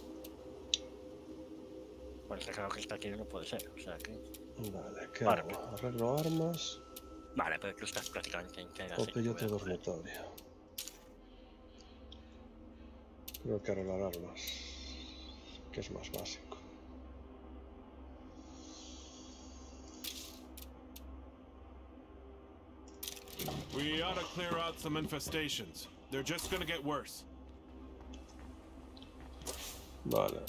Bueno, está claro que esta aquí no puede ser. O sea que... Vale, ¿qué Vale, hago? Arreglo armas. Vale, pero tú estás prácticamente entera. O peyote dormitorio. Creo que arreglar armas. Que es más básico. We ought to clear out some infestations. They're just gonna get worse. Vale.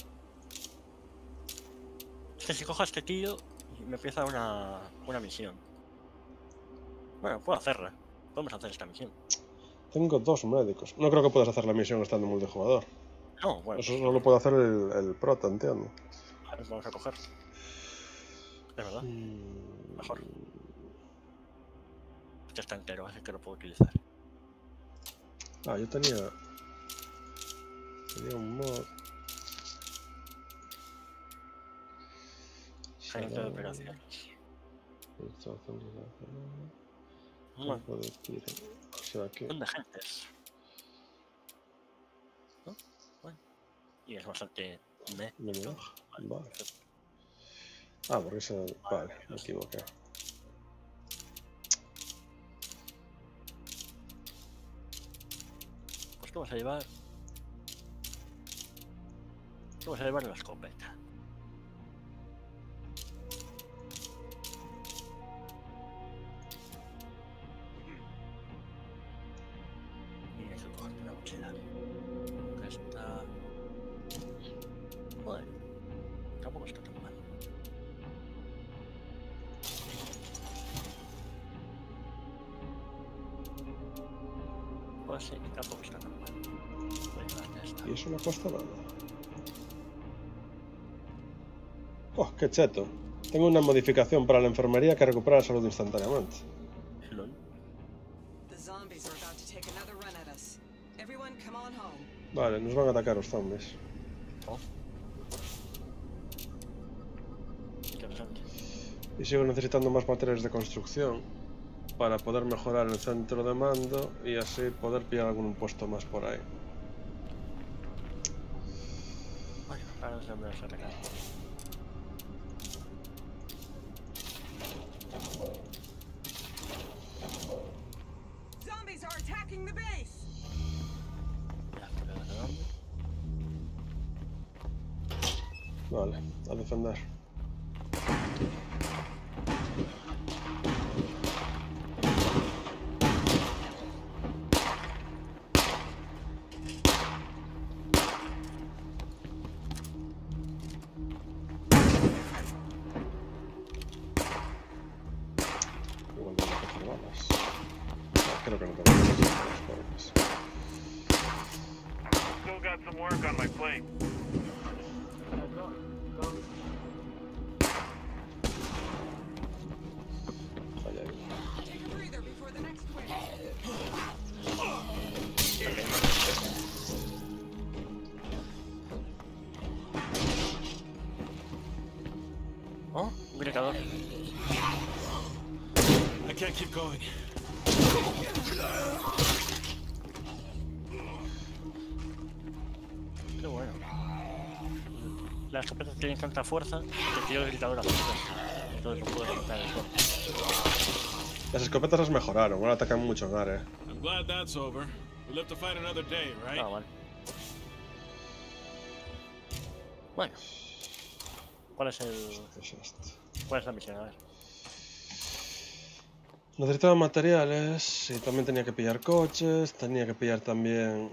Es que si cojo a este tío y me empieza una, una misión. Bueno, puedo hacerla. Podemos hacer esta misión. Tengo dos médicos. No creo que puedas hacer la misión estando multijugador. No, bueno. Eso solo puede hacer el, el prota, entiendo. A ver, vamos a coger. Es verdad. Mm, Mejor. Este está entero, así que lo puedo utilizar. Ah, yo tenía... Tenía un mod... Gerente de operaciones. Bueno, Campo de tiro. O sea que... son de agentes. ¿No? Bueno. Y es bastante... Me... Me ¿no? baja. Vale. Ah, porque se... Vale, me equivoqué. Pues tú vas a llevar... Tú vas a llevar la escopeta. Y eso, cogerte una mochila. Que está... Joder. Tampoco está tan mal. Pues sí, tampoco está tan mal. Voy a llevarte esta. Y eso no cuesta nada. Oh, qué cheto. Tengo una modificación para la enfermería que recupera la salud instantáneamente. Lol. The zombies are about to take another run at us. Everyone, come on home. Vale, nos van a atacar los zombies. Oh. Interesante. Y sigo necesitando más materiales de construcción para poder mejorar el centro de mando y así poder pillar algún puesto más por ahí. Bueno, ahora nos vamos a atacar. Zombies are attacking the base. Ya, por el otro lado. Vale, a defender. Igual voy a coger balas. No, creo que no tengo balas pobres. Still got some work on my plate. Falla ahí. Take a breather before the next wave. Oh, un gritador. I can't keep going. Qué bueno. Las escopetas tienen tanta fuerza que tiro el gritador a fuerza. Entonces no puedo matar el sol. Las escopetas las mejoraron, ahora atacan mucho en área. I'm glad that's over. We live to fight another day, right? Ah, vale. Bueno. ¿Cuál es el... ¿Qué es esto? ¿Cuál es la misión? A ver. Necesitaba materiales y también tenía que pillar coches, tenía que pillar también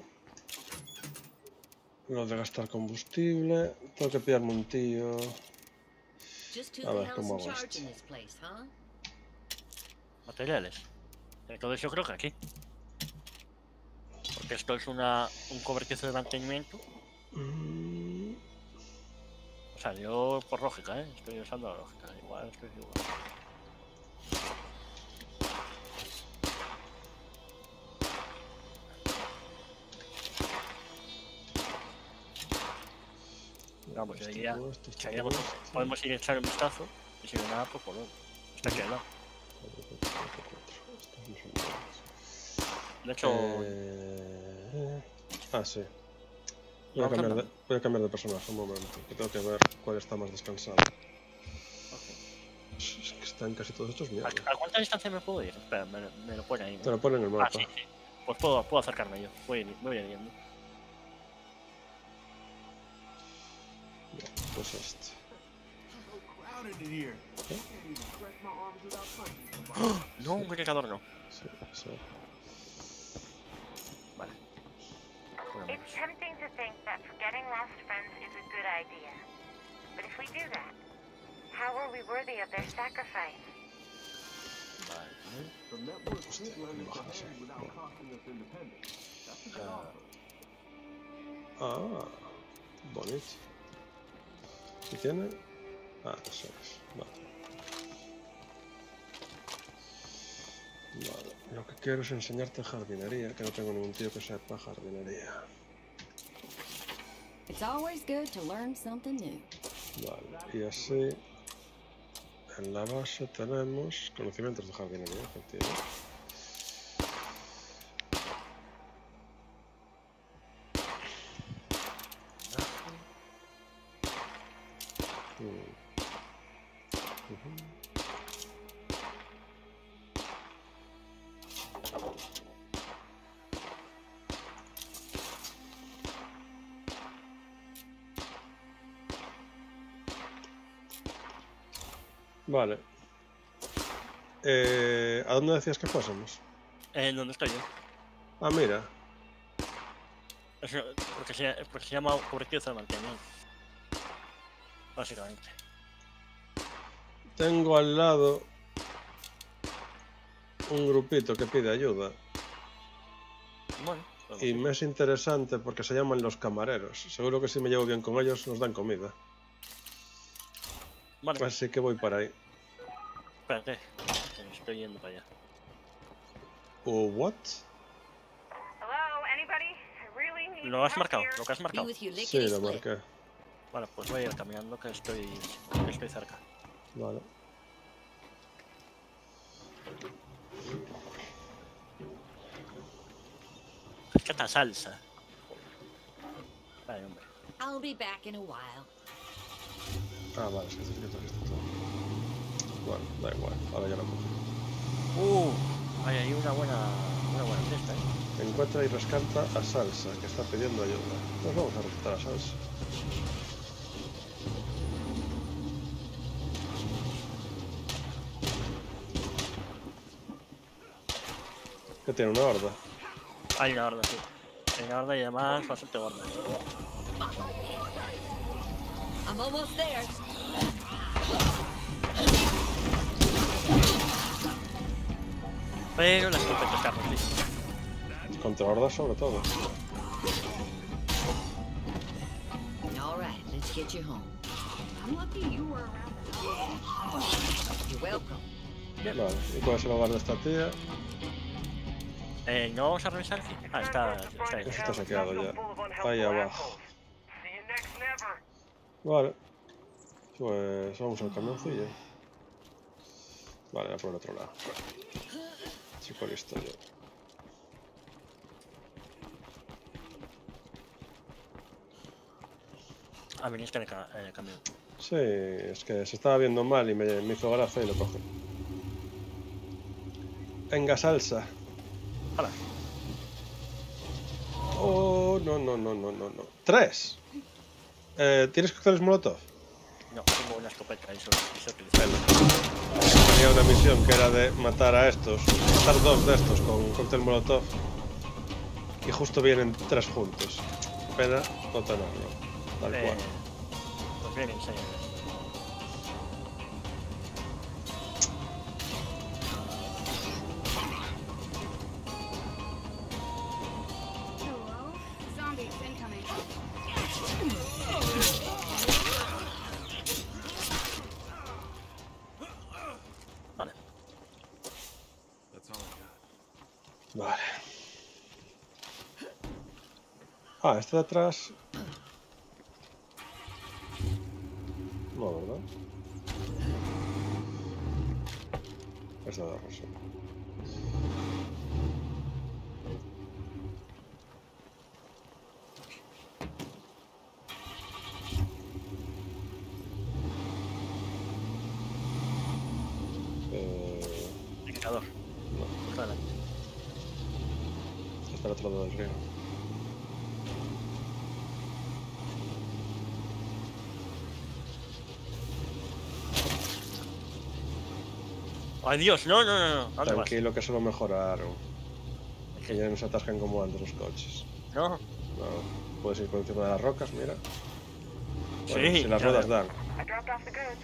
lo de gastar combustible, tengo que pillarme un tío. Just who A the ver, hell's ¿cómo in hago charge esto? in this place, huh? Materiales. Entonces yo creo que aquí. Porque esto es una, un cobertizo de mantenimiento. Mm, O sea, yo por lógica, ¿eh? Estoy usando la lógica. Igual estoy igual. Vamos, yo esto, diría, todo esto, esto, echaríamos- todo esto. podemos ir a echar un vistazo y si no hay nada, pues por otro. Está aquí al lado. Cuatro, cuatro, cuatro, cuatro. Estos no son buenos. De hecho, Eh, Ah, sí. Voy a, Vamos cambiar de, andando. voy a cambiar de personaje un momento, que tengo que ver cuál está más descansado. Es que están casi todos estos ¿a, mierda. a cuánta distancia me puedo ir? Espera, me, lo- me lo pone ahí, ¿no? Te lo ponen en el Ah, mapa. sí, sí. Pues puedo, puedo acercarme yo. Voy, a ir- voy a ir viendo. Pues este. No, un indicador no. Sí, sí. Vale. Por lo It's menos. tempting to think that forgetting lost friends is a good idea. But if we do that, how are we worthy of their sacrifice? Vale. Hostia, me baja así. Ah, Ah, bonito. ¿Y tiene? Ah, eso es. Vale. Vale. Lo que quiero es enseñarte jardinería, que no tengo ningún tío que sepa jardinería. It's always good to learn something new. Vale, y así en la base tenemos conocimientos de jardinería, efectivamente. Mm. Ujú. Vale. Eh, ¿A dónde decías que fuésemos? ¿En dónde estoy yo? Ah, mira. Es, eh, porque, se, porque se llama cobertizo de mantenimiento. Básicamente. Tengo al lado un grupito que pide ayuda. Bueno, pues Y me es interesante porque se llaman los camareros. Seguro que si me llevo bien con ellos nos dan comida. vale, Así que voy para ahí. espérate. que Estoy yendo para allá. ¿O what? Hello, anybody? I really need ¿Lo has help marcado? here. ¿Lo que has Be marcado? with you Sí, lickety lo split. marqué. Vale, pues voy a ir caminando que estoy, que estoy cerca. Vale. Es que esta salsa. Ay, hombre. I'll be back in a while. Ah, vale, es que hace falta esto todo. Bueno, da igual, ahora ya lo cojo. Uh, hay ahí una buena, una buena fiesta, ¿eh? Encuentra y rescata a Salsa, que está pidiendo ayuda. Pues vamos a rescatar a Salsa. ¿Qué tiene? ¿Una horda? Hay una horda, sí. Hay una horda y además bastante gorda. I'm almost there. Pero la escopeta está rotísima. Contra hordas sobre todo. All right, let's get you home. I'm lucky you were around. You're welcome. Vale, ¿y cuál es el hogar de esta tía? Eh, ¿no vamos a revisar aquí? Ah, está, está ahí. Eso está saqueado ya. Ahí abajo. See you next never. Vale. Pues vamos al camioncillo. Vale, voy por el otro lado. Chico, listo yo. Ah, viniste en el, ca- en el camión. Sí, es que se estaba viendo mal y me, me hizo gracia y lo cogí. Venga, Salsa. Hala. Oh, no, no, no, no, no, no. ¡Tres! Eh, ¿Tienes cócteles Molotov? No, tengo una escopeta y solo se utiliza. Vale. Tenía una misión que era de matar a estos, matar dos de estos con cóctel Molotov. Y justo vienen tres juntos. Pena no tenerlo. Tal Eh, cual. pues bien, enséñame. Vale. Ah, este de atrás... No, ¿verdad? Este de atrás, sí. Eh... Indicador. No, Justo adelante. está al otro lado del río. ¡Ay, Dios! No, no, no, no. ¿Dónde vas? Tranquilo, que eso lo mejoraron. Que ya no se atascan como antes los coches. No. No, puedes ir por encima de las rocas, mira. Bueno, Sí, si las ya ruedas veo. dan. I dropped off the goods.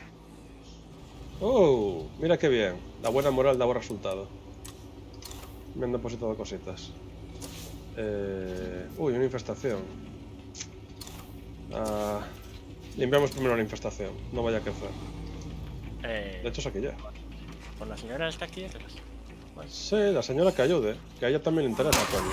¡Oh! Mira qué bien. La buena moral da buen resultado. Me han depositado cositas. Eh... Uy, una infestación. Ah... Limpiamos primero la infestación. No vaya a crecer. Eh, De hecho, es aquí ya. Con la señora está aquí detrás. Vale. Sí, la señora que ayude. Que a ella también le interesa, coño.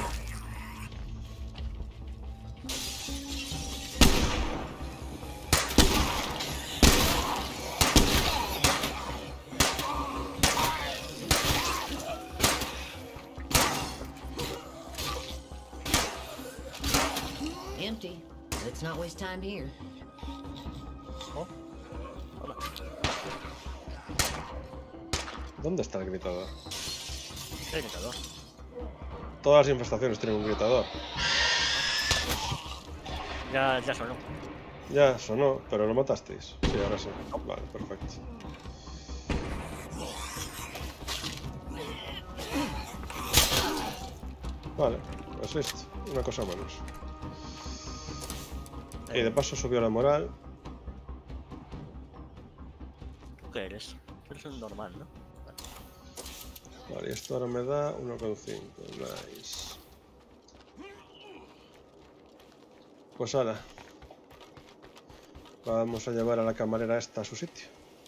Empty. Let's not waste time here. Oh. Hola. ¿Dónde está el gritador? ¿Qué indicador? Todas las infestaciones tienen un gritador. Ya, ya sonó. Ya, sonó, pero lo matasteis. Sí, ahora sí. Vale, perfecto. Vale, pues listo. Una cosa menos. Y de paso subió la moral. ¿Tú qué eres? Eres un normal, ¿no? Vale, y esto ahora me da uno coma cinco. Nice. Pues ahora. Vamos a llevar a la camarera esta a su sitio.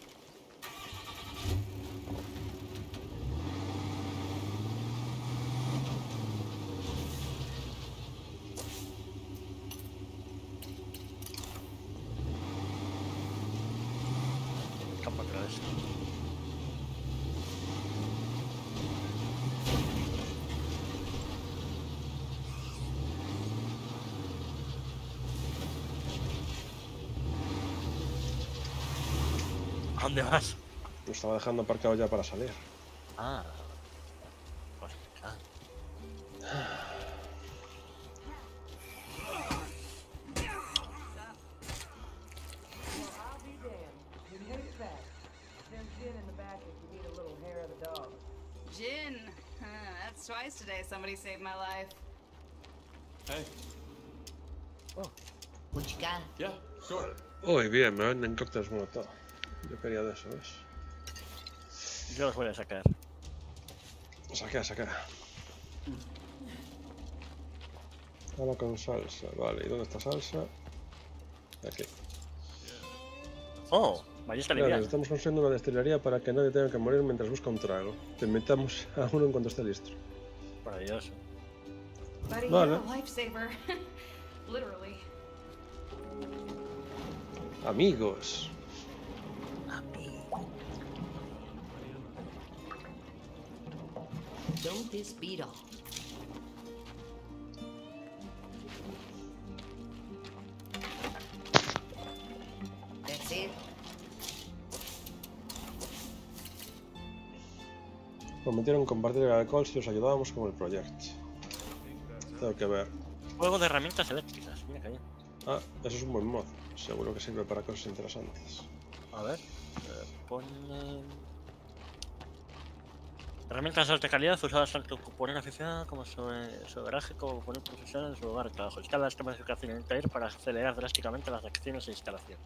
Campo otra vez. ¿A dónde vas? Lo estaba dejando aparcado ya para salir. Ah. Pues ah. I'll be damned. You hit it fast. There's gin in the back if you need a little hair of the dog. Gin. Huh, that's twice today somebody saved my life. Hey, What you got? yeah, sure. Uy, bien, me venden cócteles molotov. Yo quería de eso, ¿ves? Yo los voy a sacar. Saca, saca. Ahora con salsa, vale. ¿Y dónde está salsa? Aquí. Oh, ballesta Claro, liviana. estamos construyendo una destilería para que nadie tenga que morir mientras busca un trago. Te invitamos a uno en cuanto esté listo. Maravilloso. Buddy, Vale. you're a lifesaver. Literally. Amigos. Don't this beat all? That's it. Prometieron compartir el alcohol si os ayudábamos con el proyecto. Tengo que ver. Juego de herramientas eléctricas. Mira que bien. Ah, eso es un buen mod. Seguro que sirve para cosas interesantes. A ver. Eh, pone... Herramientas de alta calidad usadas tanto por una aficionado como sobre, sobre garaje como por un profesional en su lugar de trabajo. Instala esta modificación en Intel para acelerar drásticamente las acciones de instalación.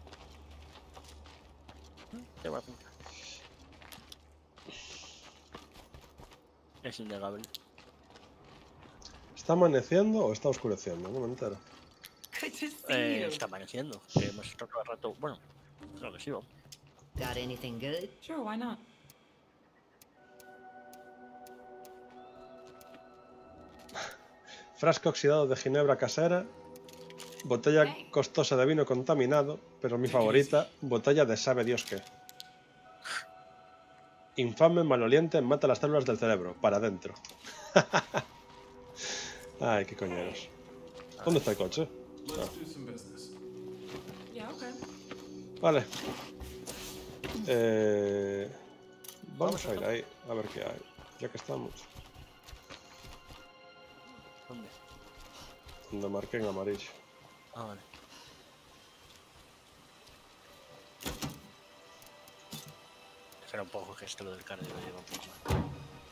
Qué buena pinta. Es innegable. ¿Está amaneciendo o está oscureciendo? No me entero. Good to see Eh, you. está amaneciendo. Que hemos estado todo el rato. Bueno, creo que sí, vamos. Got anything good? Sure, why not? frasco oxidado de ginebra casera, botella costosa de vino contaminado, pero mi favorita, botella de sabe Dios qué. Infame, maloliente, mata las células del cerebro, para adentro. Ay, qué coñeros. ¿Dónde está el coche? Ah. Vale. Eh, vamos a ir ahí, a ver qué hay, ya que estamos. ¿Dónde? Donde marqué en amarillo. Ah, vale. Espera un poco, que esto lo del cardio lo lleva un poco más.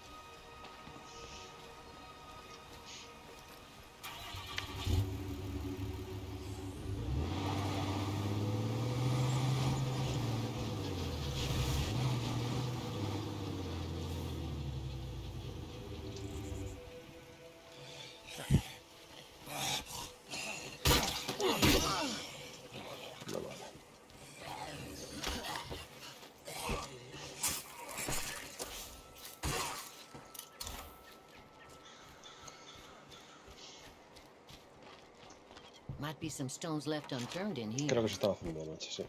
Might be some stones left unturned in here. Creo que se estaba haciendo de noche, sí.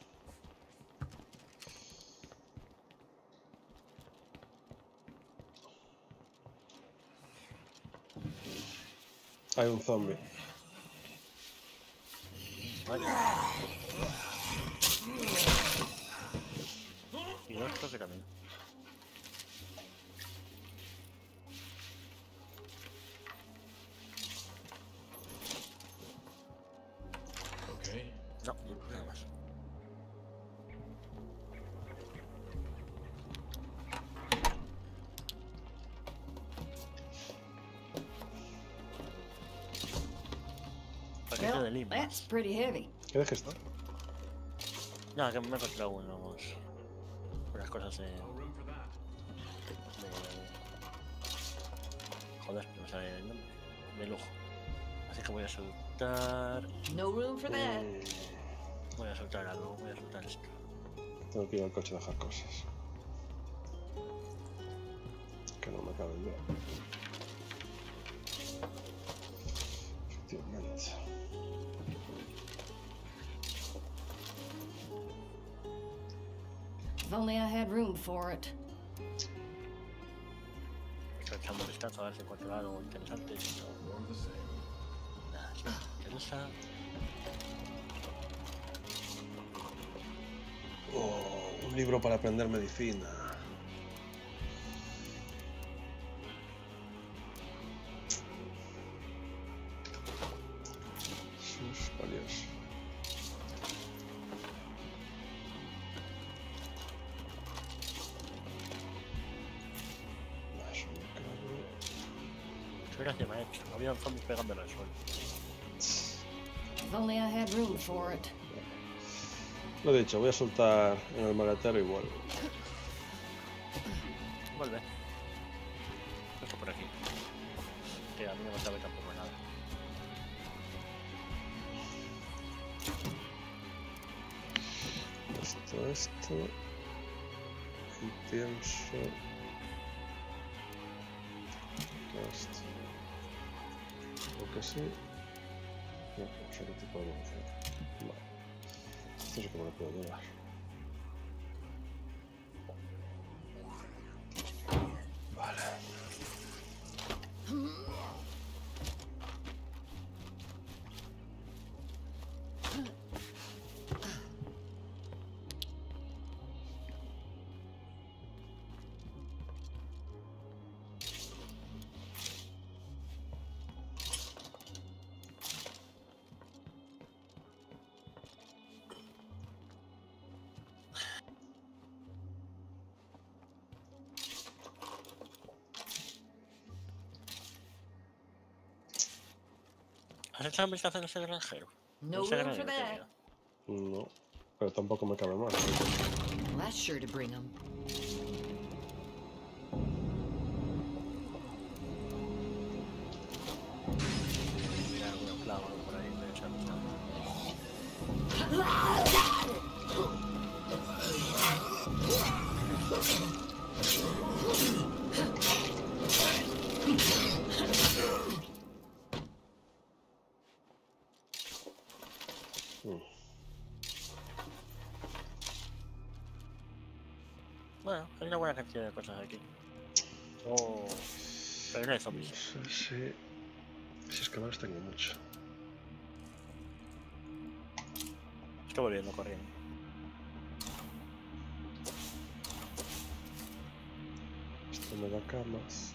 Hay un zombie. Vale. Y no esto que camino. No, nada más. Paquete de lima. That's pretty heavy. ¿Qué dejes esto? No, que me he encontrado unos... unas cosas de... de... Joder, no me sale el nombre. De lujo. Así que voy a soltar... No room for that. Voy a soltar algo, voy a soltar esto. Tengo que ir al coche a dejar cosas. Que no me caben ya. Efectivamente. If only I had room for it. Estoy echando un vistazo a ver si encuentro algo interesante. Nada, sí, me interesa. Oh, un libro para aprender medicina. Sus valioso. Qué gracia me ha hecho. Había un zombie pegándole al suelo. If only I had room for it. Lo he dicho, voy a soltar en el maletero y vuelvo. Vuelve. Esto por aquí. Que a mí no me sabe tampoco nada. Esto, esto. Y pienso... que esto. Creo que sí. No, no sé qué tipo de evolución. Vale. Esto sí que me lo puedo llevar. Vale. ¿Has echado un vistazo en ese granjero? No Ese room for granero, that. tío. No, pero tampoco me cabe más. Well, that's sure to bring them. Mira alguna clava por ahí, voy a echar un vistazo. Bueno, hay una buena cantidad de cosas aquí. Oh, pero no hay zombies. No sé si... Si es que más tengo mucho. Estoy volviendo corriendo. Esto me da camas.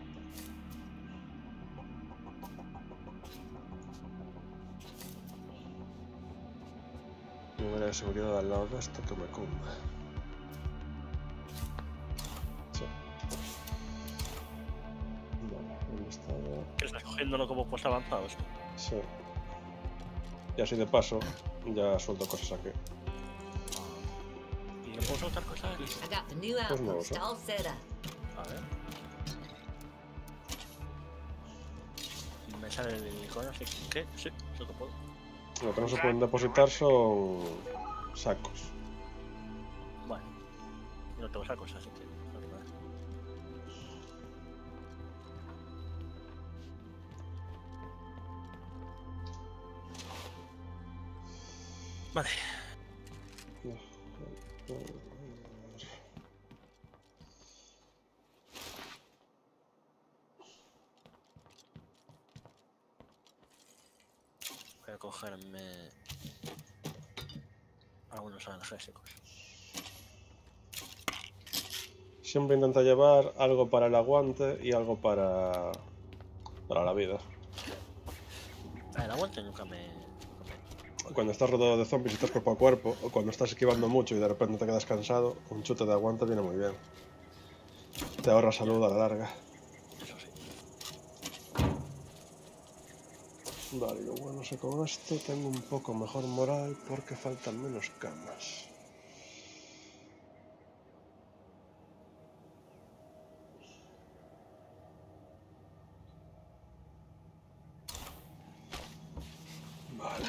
Número de seguridad al lado de esto que me cumba. Sí. Vale, ¿dónde estaba? Que estás cogiéndolo como puestos avanzados. Sí. Y así de paso, ya suelto cosas aquí. ¿Y no puedo soltar cosas aquí? I got the new Pues no lo outpost sé. all set up. A ver. Me sale el icono, así que sí, eso que puedo. Lo que no se pueden depositar son sacos. Bueno, no tengo sacos, así que no hay nada. Vale. Voy a cogerme algunos analgésicos. Siempre intenta llevar algo para el aguante y algo para, para la vida. Ah, el aguante nunca me... Cuando estás rodeado de zombies y estás cuerpo a cuerpo, o cuando estás esquivando mucho y de repente te quedas cansado, un chute de aguante viene muy bien. Te ahorra salud a la larga. Eso sí. Vale, lo bueno es que con esto tengo un poco mejor moral porque faltan menos camas. Vale.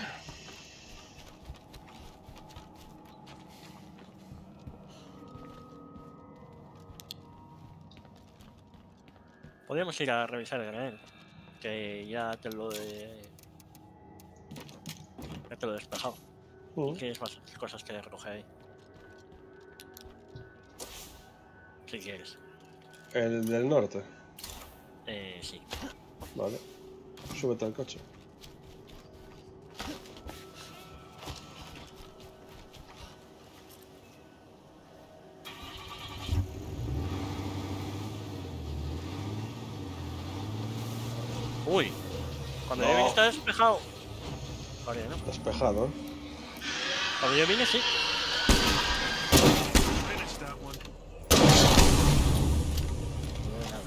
Podríamos ir a revisar el granero, que ya te lo he... ya te lo he despejado. Mm. Y tienes más cosas que recoger ahí. Si quieres. El del norte. Eh, sí. Vale. Súbete al coche. Uy, cuando No. yo vine está despejado. Vale, ¿no? Despejado, ¿eh? Cuando yo vine sí. Finish that one. No veo nada.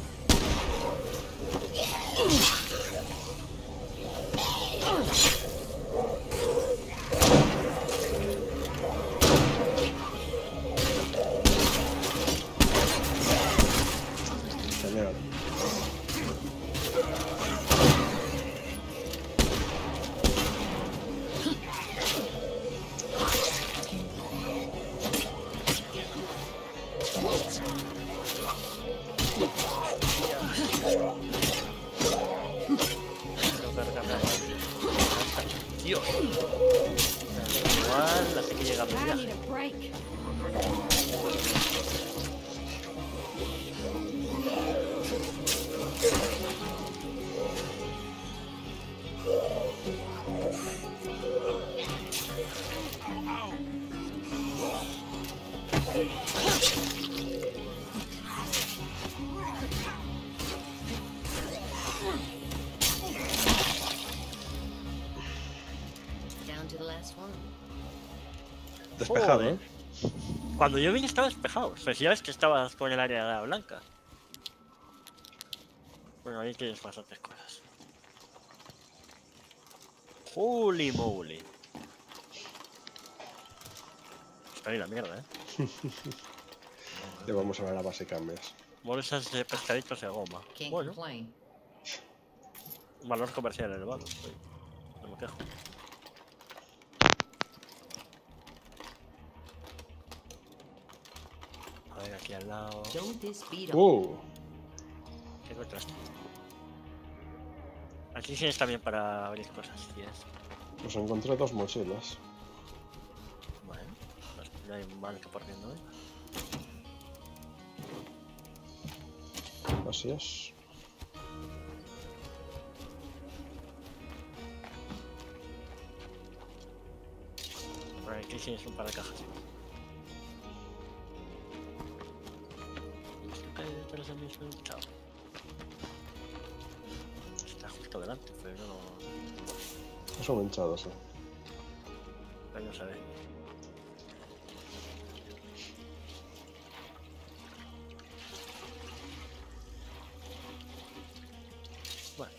Genial. Tengo que recargar más. Dios. Igual, así que llega mi I viaje. need a break. Down to the last one. Despejado, Joder. ¿eh? Cuando yo vine estaba despejado. Pues ya ves que estabas con el área blanca. Bueno, ahí tienes bastantes cosas. Holy moly. Está ahí la mierda, eh. Ya vamos a ver la base y cambias. Bolsas de pescaditos de goma. Can't Bueno, complain. valor comercial elevado. Sí, no me quejo. A ver, aquí al lado. Don't this beat all? ¡Uh! ¿Qué encontraste? Aquí sí está bien para abrir cosas, si quieres. Pues encontré dos mochilas. Bueno, pues no hay mal que por viendo, ¿eh? Así es. Bueno, aquí tienes un par de cajas. Esto cae detrás del mismo chao. Está justo delante, pero no... Es un hinchado, sí. Pero no se ve. Bueno.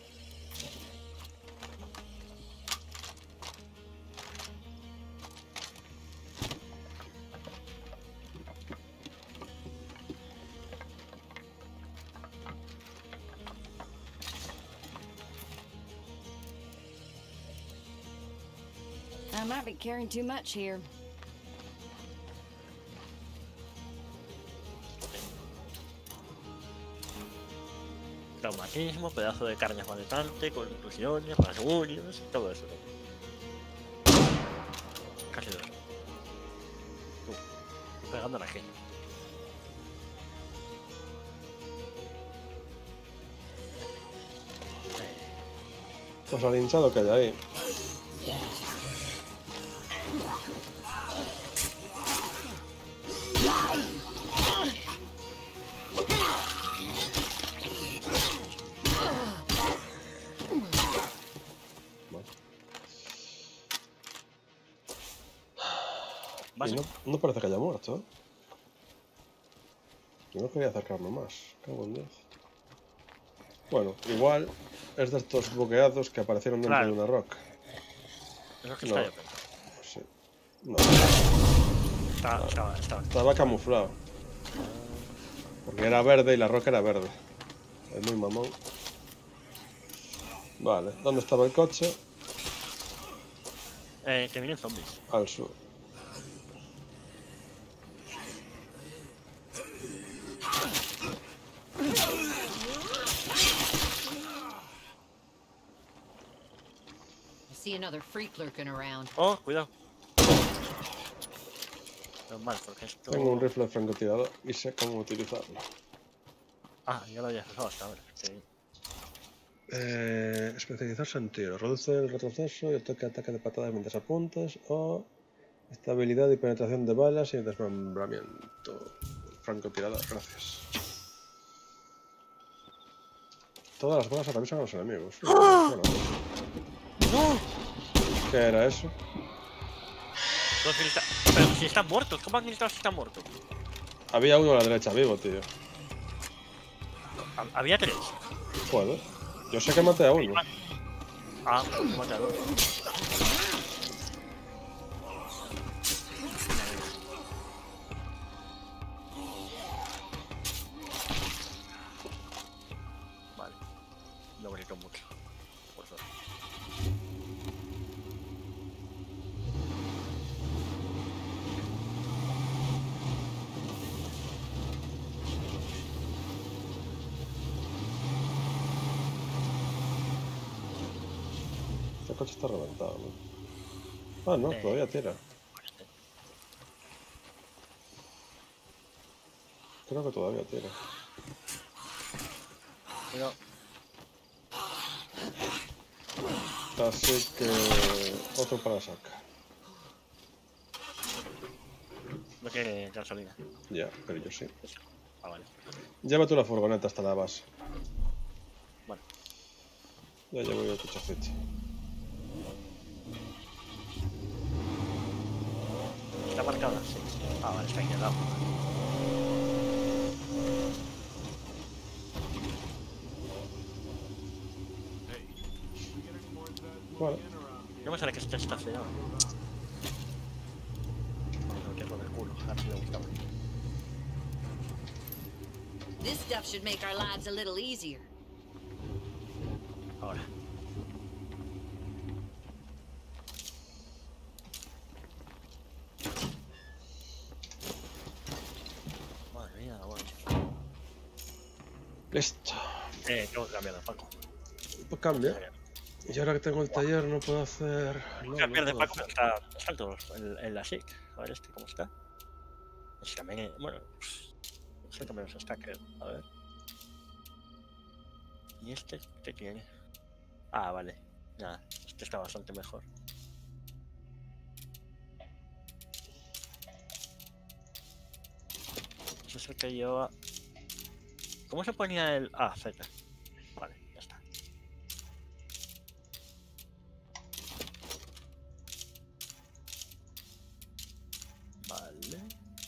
I might be carrying too much here. Traumatismo, pedazo de carne maltante, conclusiones, rasguños, todo eso. Casi dos. Tú, tú pegando a la gente. Pues al hinchado que hay ahí. Y no, no parece que haya muerto, ¿eh? Yo no quería acercarme más. Cago en diez. Bueno, igual es de estos bugueados que aparecieron dentro Claro. de una roca. Es lo que No. está yo pensando. Sí. No. Estaba, estaba, estaba. Estaba camuflado. Porque era verde y la roca era verde. Es muy mamón. Vale, ¿dónde estaba el coche? Eh, que vienen zombies. Al sur. I see another freak lurking around. Oh, cuidado. Normal, porque esto... Tengo un rifle de francotirador y sé cómo utilizarlo. Ah, ya lo habías usado hasta ahora. Sí. Eh, especializarse en tiro. Reduce el retroceso y el toque de ataque de patadas mientras apuntas. O estabilidad y penetración de balas y desmembramiento. Francotirador, gracias. Todas las balas atraviesan a los enemigos. Bueno, ¡No! ¿qué era eso? Pero si, está... Pero si están muertos, ¿cómo han gritado si están muertos? Había uno a la derecha vivo, tío. Hab- Había tres. Joder. Yo sé que maté a uno. Ah, pues mate a dos. Vale. No grito mucho. Por favor. Este coche está reventado, ¿no? Ah, no, Eh. todavía tira. Creo que todavía tira. Cuidado. Así que... otro para sacar. No quiere gasolina. Ya, pero yo sí. Ah, vale. Lleva tú la furgoneta hasta la base. Bueno. Ya llevo yo el cochecito. ¿Está marcada? Sí. Ah, vale, está aquí al lado. Vale. No me sale que esté estacionado. No quiero del culo, a ver si le gustaba. This stuff should make our lives a little easier. Ahora. Madre mía, bueno. Listo. Eh, tengo que cambiar de Paco. Pues cambia. Y ahora que tengo el taller no puedo hacer... No, Cambiar no de puedo Paco, hacer. está, están todos en, en la S I C. A ver este cómo está. Es que también, eh, bueno, pues, no sé cómo nos está, creo. A ver. ¿Y este qué tiene? Ah, vale. Nada, este está bastante mejor. Eso es el que lleva... ¿Cómo se ponía el...? Ah, Z. Vale, ya está. Vale.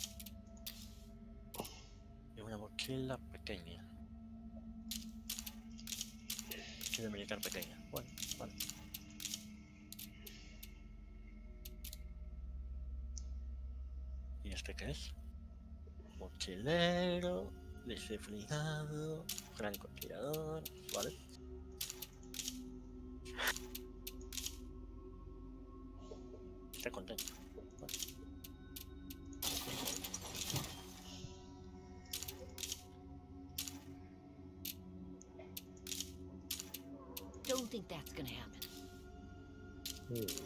Y una mochila pequeña. Mochila militar pequeña. Bueno, vale. ¿Y este qué es? Mochilero, desenfriado, francotirador, vale. Está contento. Vale. Don't think that's gonna happen. Hmm.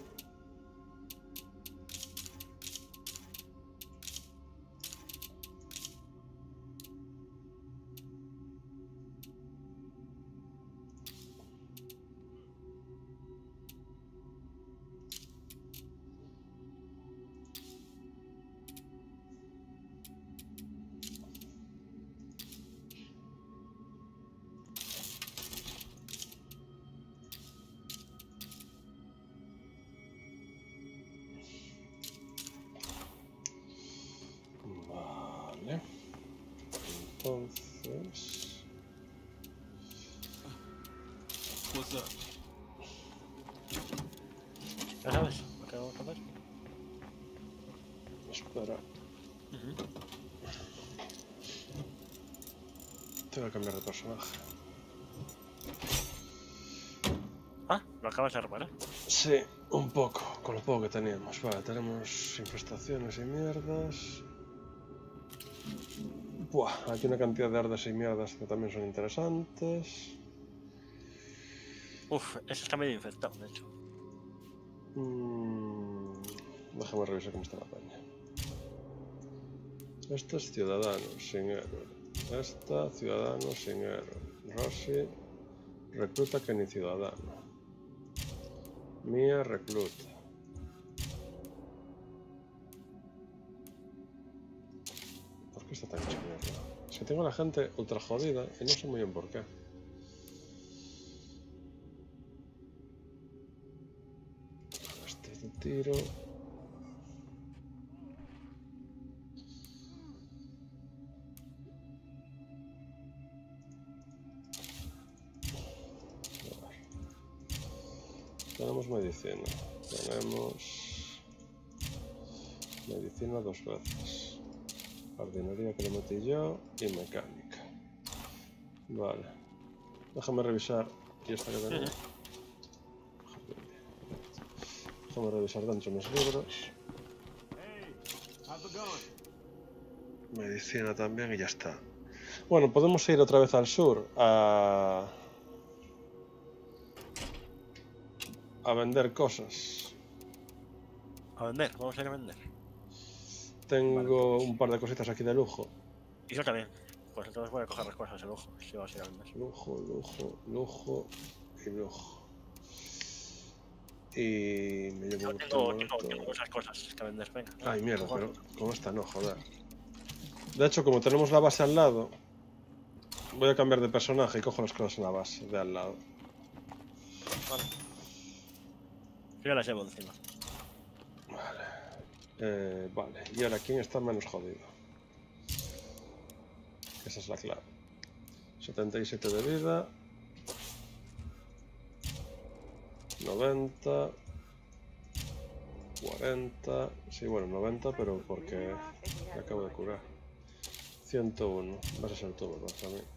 Vale. Entonces... What's up? ¿Ya sabes lo que vamos a hacer? Espera. Uh-huh. Tengo que cambiar de personaje. Ah, lo acabas de reparar. Sí, un poco, con lo poco que teníamos. Vale, tenemos infestaciones y mierdas. Buah, aquí una cantidad de ardas y mierdas que también son interesantes. Uf, ese está medio infectado, de hecho. Mm, déjame revisar cómo está la peña. Este es ciudadano, sin héroe. Esta, ciudadano, sin héroe. Rosy, recluta que ni ciudadano. Mía, recluta. ¿Por qué está tan hecho mierda? Es que tengo a la gente ultra jodida y no sé muy bien por qué. Este es de tiro. Tenemos medicina. Tenemos medicina dos veces. Jardinería que lo metí yo y mecánica. Vale. Déjame revisar. ¿Y esta que tengo? Déjame revisar dentro de mis libros. Medicina también y ya está. Bueno, podemos ir otra vez al sur a... a vender cosas. A vender, vamos a ir a vender. Tengo Vale. un par de cositas aquí de lujo. Y yo también. Pues entonces voy a coger las cosas de lujo. Si vas a ir a vender. Lujo, lujo, lujo y lujo. Y me llevo Yo un tengo, tengo tengo, todo. tengo muchas cosas que vender, venga. Ay, mierda, Mejor. pero con esta no, joder. De hecho, como tenemos la base al lado, voy a cambiar de personaje y cojo las cosas en la base de al lado. Vale. Yo ya las llevo encima. Vale. Eh, vale, y ahora, ¿quién está menos jodido? Esa es la clave. setenta y siete de vida. noventa. cuarenta. Sí, bueno, noventa, pero porque me acabo de curar. ciento uno. Vas a ser tú, ¿verdad? También.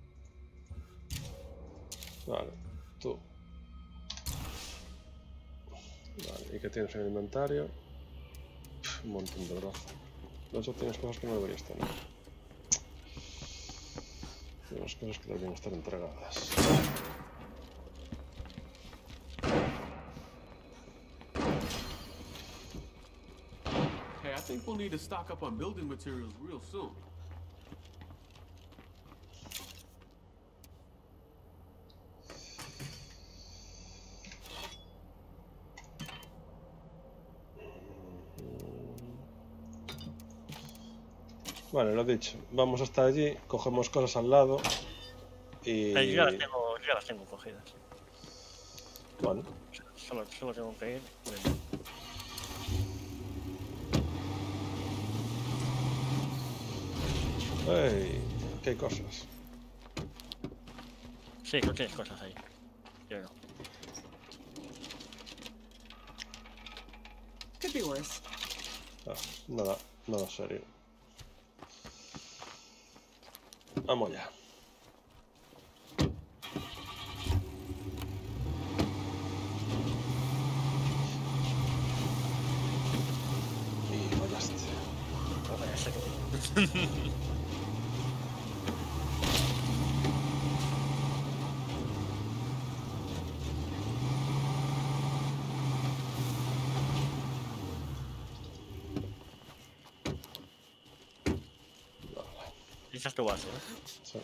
Vale, tú. Vale, ¿y qué tienes en el inventario? Pff, un montón de brazo. De hecho, tienes cosas que no deberías tener. Tienes cosas que deberían estar entregadas. Hey, I think we'll need to stock up on building materials real soon. Vale, lo dicho. Vamos hasta allí, cogemos cosas al lado y... Eh, yo, ya las tengo, yo ya las tengo cogidas. Bueno. Solo, solo tengo que ir. ¡Ey! ¿Qué hay cosas? Sí, no tienes cosas ahí. Yo no. Could be worse. Ah, nada, nada serio. Vamos ya. Y fallaste. No vaya a ser. Esa es tu base, ¿no? Sí.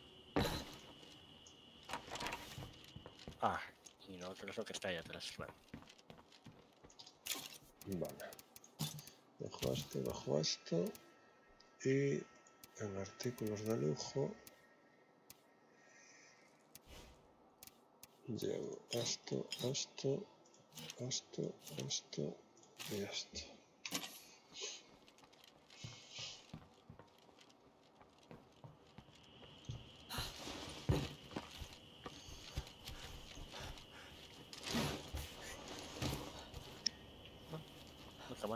Ah, y lo otro es lo que está ahí atrás, claro. Vale. Dejo esto, dejo esto. Y en artículos de lujo llevo esto, esto, esto, esto y esto. No está mal.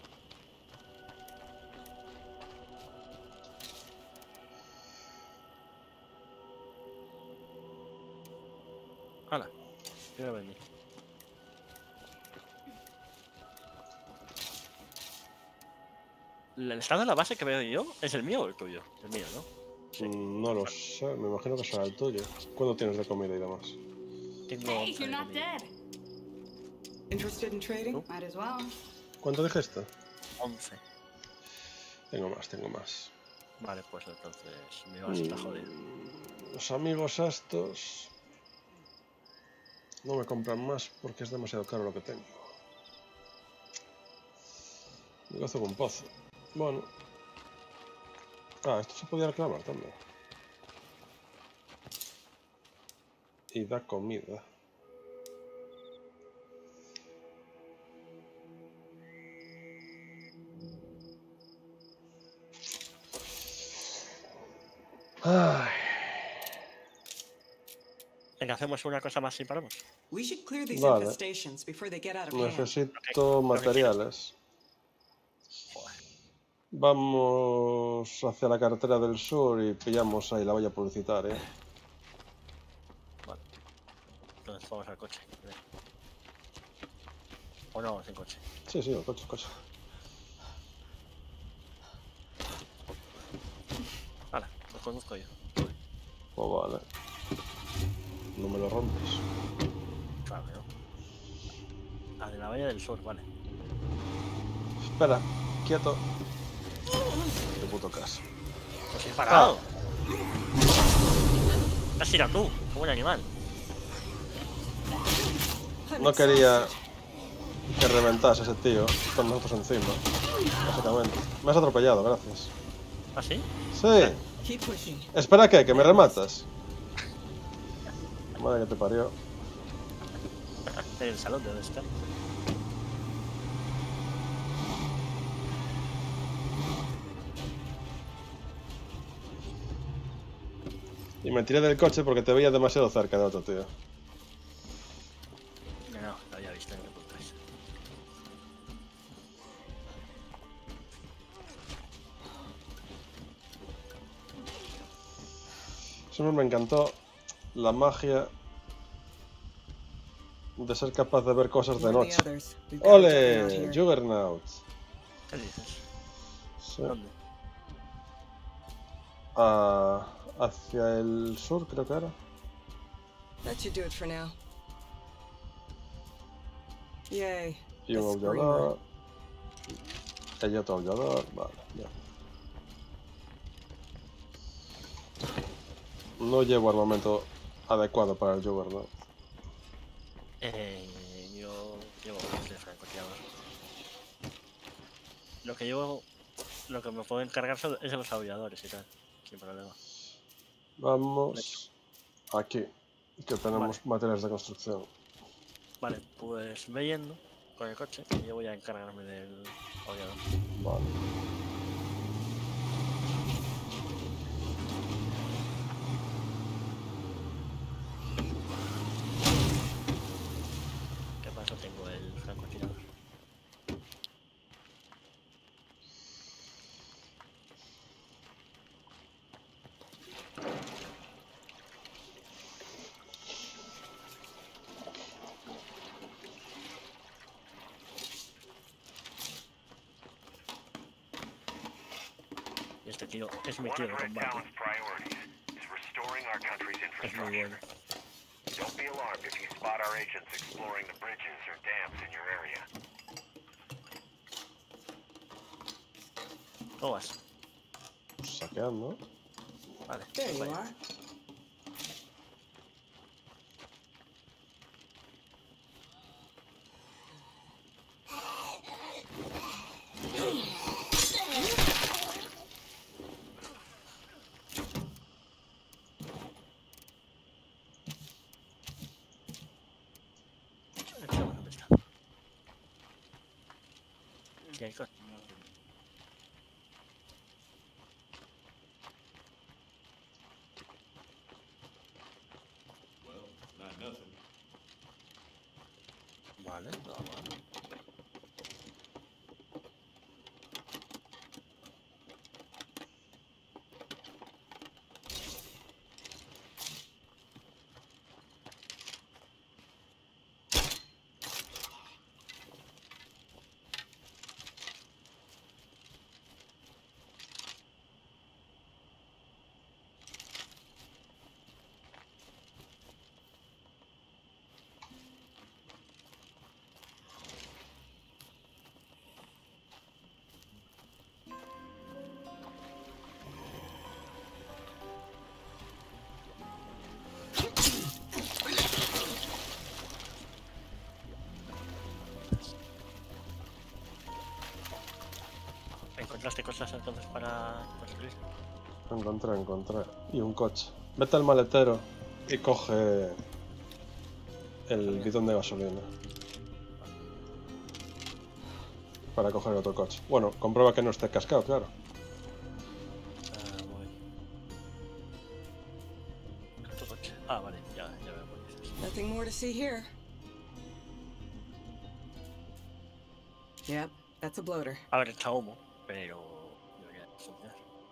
Hala, quiero venir. ¿El estado de la base que veo yo es el mío o el tuyo? El mío, ¿no? Sí. Mm, no lo sé, me imagino que será el tuyo. ¿Cuándo tienes de comida y demás? Tengo Hey, once you're de not comida. dead. Interested in trading? Might as well. ¿Cuánto dijiste? once. Tengo más, tengo más. Vale, pues entonces mi base está jodida. Mm, Los amigos estos no me compran más porque es demasiado caro lo que tengo. Negocio con pozo. Bueno. Ah, esto se podía reclamar también. Y da comida. Ay. Venga, hacemos una cosa más y paramos. We should clear these Vale. infestations before they get out of hand. Necesito materiales. Vamos hacia la carretera del sur y pillamos ahí la valla publicitaria. Vale. Entonces vamos al coche. O no, sin coche. Sí, sí, el coche, el coche. Vale, lo conduzco yo. Pues vale. No me lo rompes. Claro que no. Ah, de la Valla del Sur, vale. Espera, quieto. De puto caso. Pues he parado. Te has tirado tú, como un animal. No quería que reventase ese tío con nosotros encima. Básicamente. Me has atropellado, gracias. ¿Ah, sí? Sí. Keep pushing. ¿Espera qué? ¿Que me rematas? Madre que te parió. En el salón, ¿de dónde está? Y me tiré del coche porque te veía demasiado cerca de otro tío. No, no, lo había visto, no te preocupes. Siempre me encantó la magia de ser capaz de ver cosas de noche. ¡Ole! Juggernaut. ¿Qué dices? Sí. ¿Dónde? Ah, hacia el sur, creo que era. That should do it for now. Yay. Y un a screamer. aullador. Hay otro aullador. Vale, ya. No llevo armamento adecuado para el Juggernaut. Eh, yo llevo rifle francotirador. Lo que llevo lo que me puedo encargar es de los aulladores y tal, sin problema. Vamos aquí, que tenemos Vale. materiales de construcción. Vale, pues ve yendo con el coche, que yo voy a encargarme del aullador. Vale. ¿Qué pasa? Tengo el francotirador. Y este tío es mi tío de combate. Es muy bueno. Don't be alarmed if you spot our agents exploring the bridges or dams in your area. ¿Cómo vas? Saqueando. Vale. There you vaya. are. Aquí, ¿dónde está? Aquí hay cosas. Vale, no, vale. ¿Encontraste cosas entonces para construir? Encontré, encontré. Y un coche. Vete al maletero y coge el bidón de gasolina. Para coger otro coche. Bueno, comprueba que no esté cascado, claro. Ah, voy. ¿Tu coche? Ah, vale, ya, ya veo por qué dices. Nothing more to see here. Yep, that's a bloater. A ver, echa humo, pero debería funcionar.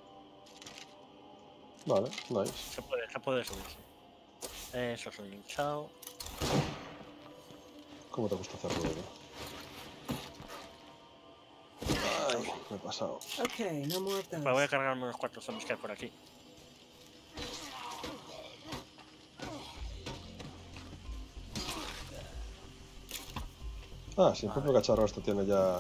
Vale, nice. Se puede, se puede subir, sí. Eso es un hinchado. ¿Cómo te gusta hacer ruido? Ay, me he pasado. Okay, no more of those. Me voy a cargarme unos cuantos zombies que hay por aquí. Ah, sí, el propio cacharro este tiene ya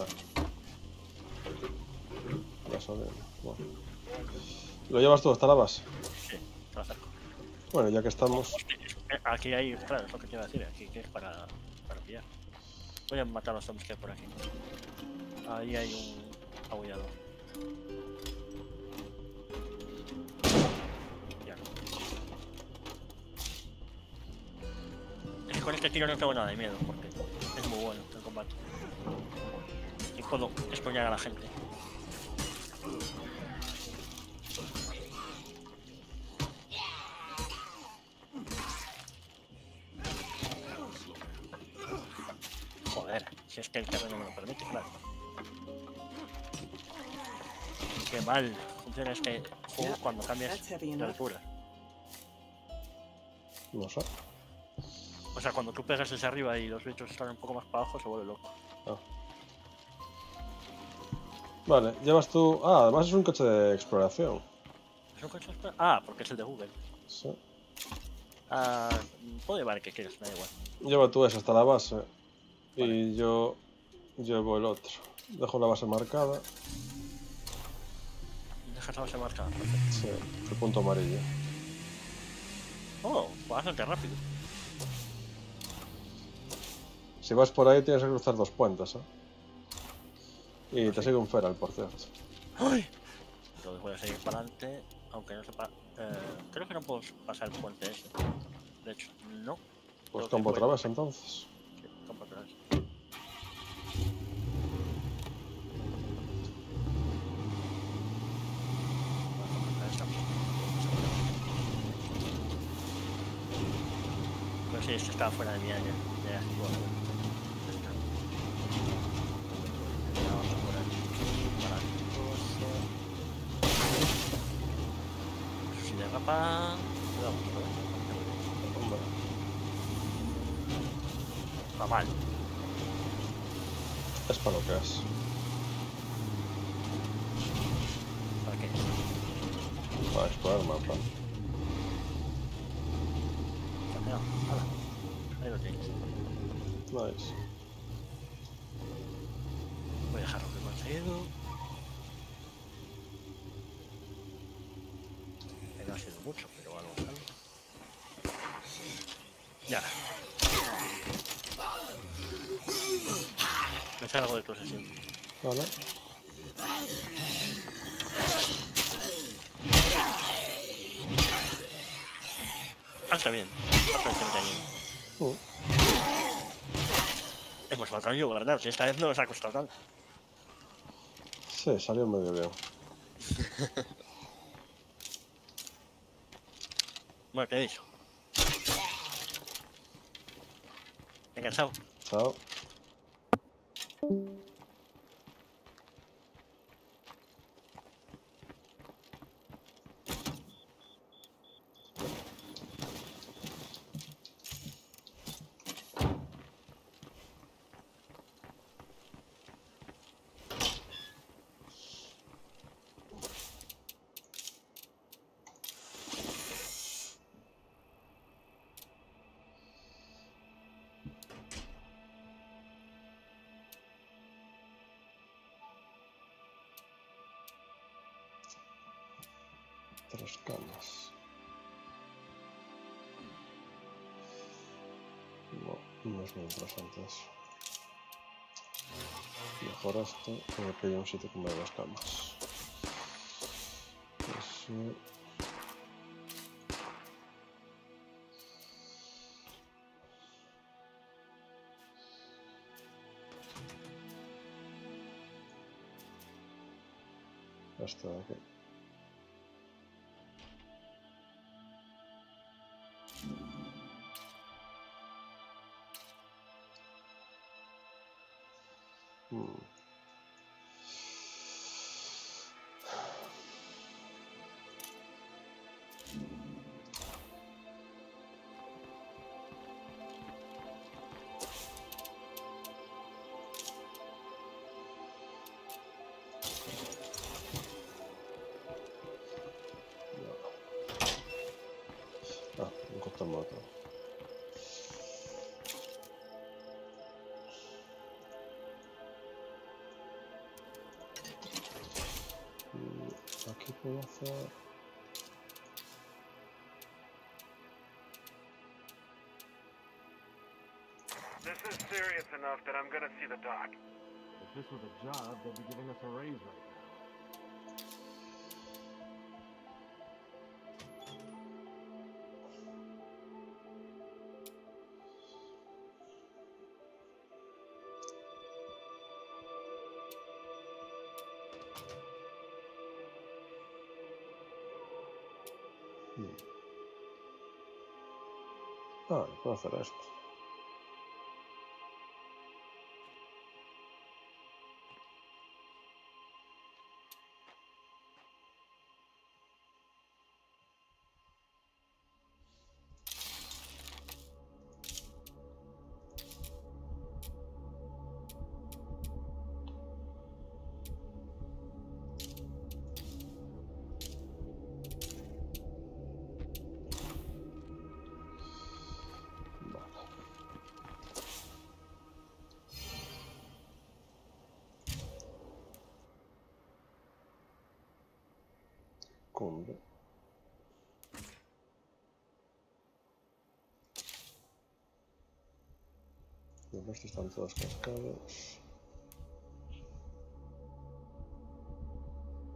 gasolina. Bueno. ¿Lo llevas tú hasta la base? Sí, te lo acerco. Bueno, ya que estamos... Eh, Aquí hay, claro, es lo que te iba a decir, aquí que es para, para pillar. Voy a matar a los zombies que hay por aquí. Ahí hay un aullador. Ya no. Es que con este tiro no tengo nada de miedo, porque es muy bueno el combate. Y puedo exponer a la gente. Joder, si es que el terreno me lo permite, claro. Qué mal funciona este juego cuando cambias de altura. No sé. O sea, cuando tú pegas desde arriba y los bichos están un poco más para abajo, se vuelve loco. Ah. Vale, llevas tú... Ah, además es un coche de exploración. ¿Es un coche de... Ah, porque es el de Google. Sí. Ah, puedo llevar el que quieras, me da igual. Lleva tú ese hasta la base. Vale. Y yo llevo el otro. Dejo la base marcada. Dejas la base marcada, perfecto. Sí, el punto amarillo. Oh, bastante rápido. Si vas por ahí tienes que cruzar dos puentes, ¿eh? Y te sigue un feral, por cierto. ¡Ay! Entonces voy a seguir para adelante, aunque no sepa. Eh, creo que no puedo pasar el puente ese. De hecho, no. Pues Creo que campo voy- otra vez entonces. Sí, campo otra vez. No sé si estaba fuera de mi área de acción. Vamos a poner para si derrapa, cuidado, Hombre, va mal. es para lo que es. ¿Para qué? Para explorar el mapa. Campeón, hala. Ahí lo tienes. Nice. Voy a dejar lo que he conseguido. No ha sido mucho, pero algo algo. Ya. Me sale algo de tu sesión. Vale. Ah, está bien. Está bien. Uh. Hemos matado yo, ¿verdad? Si esta vez no nos ha costado tanto. Sí, salió medio bien. Bueno, te he dicho. Venga, chao. Chao. Tres camas. No, no es muy interesante eso. Mejor esto, que me pille un sitio con varias camas. Eso. Esto de aquí. Hmm. Ah, encontramos otro. Y aquí puedo hacer... This is serious enough that I'm gonna see the doc. If this was a job, they'd be giving us a raise right now. Ah, puedo hacer esto. Cumbre. El resto están todos cascados.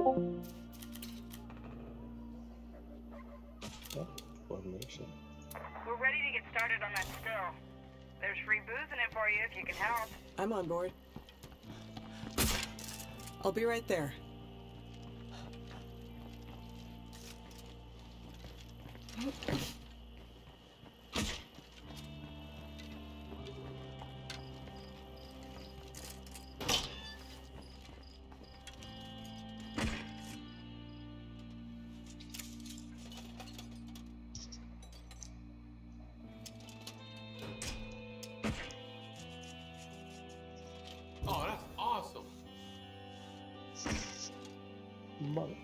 Pues mira, sí. We're ready to get started on that still. There's free booze in it for you if you can help. I'm on board. I'll be right there. Oh, that's awesome. Vale.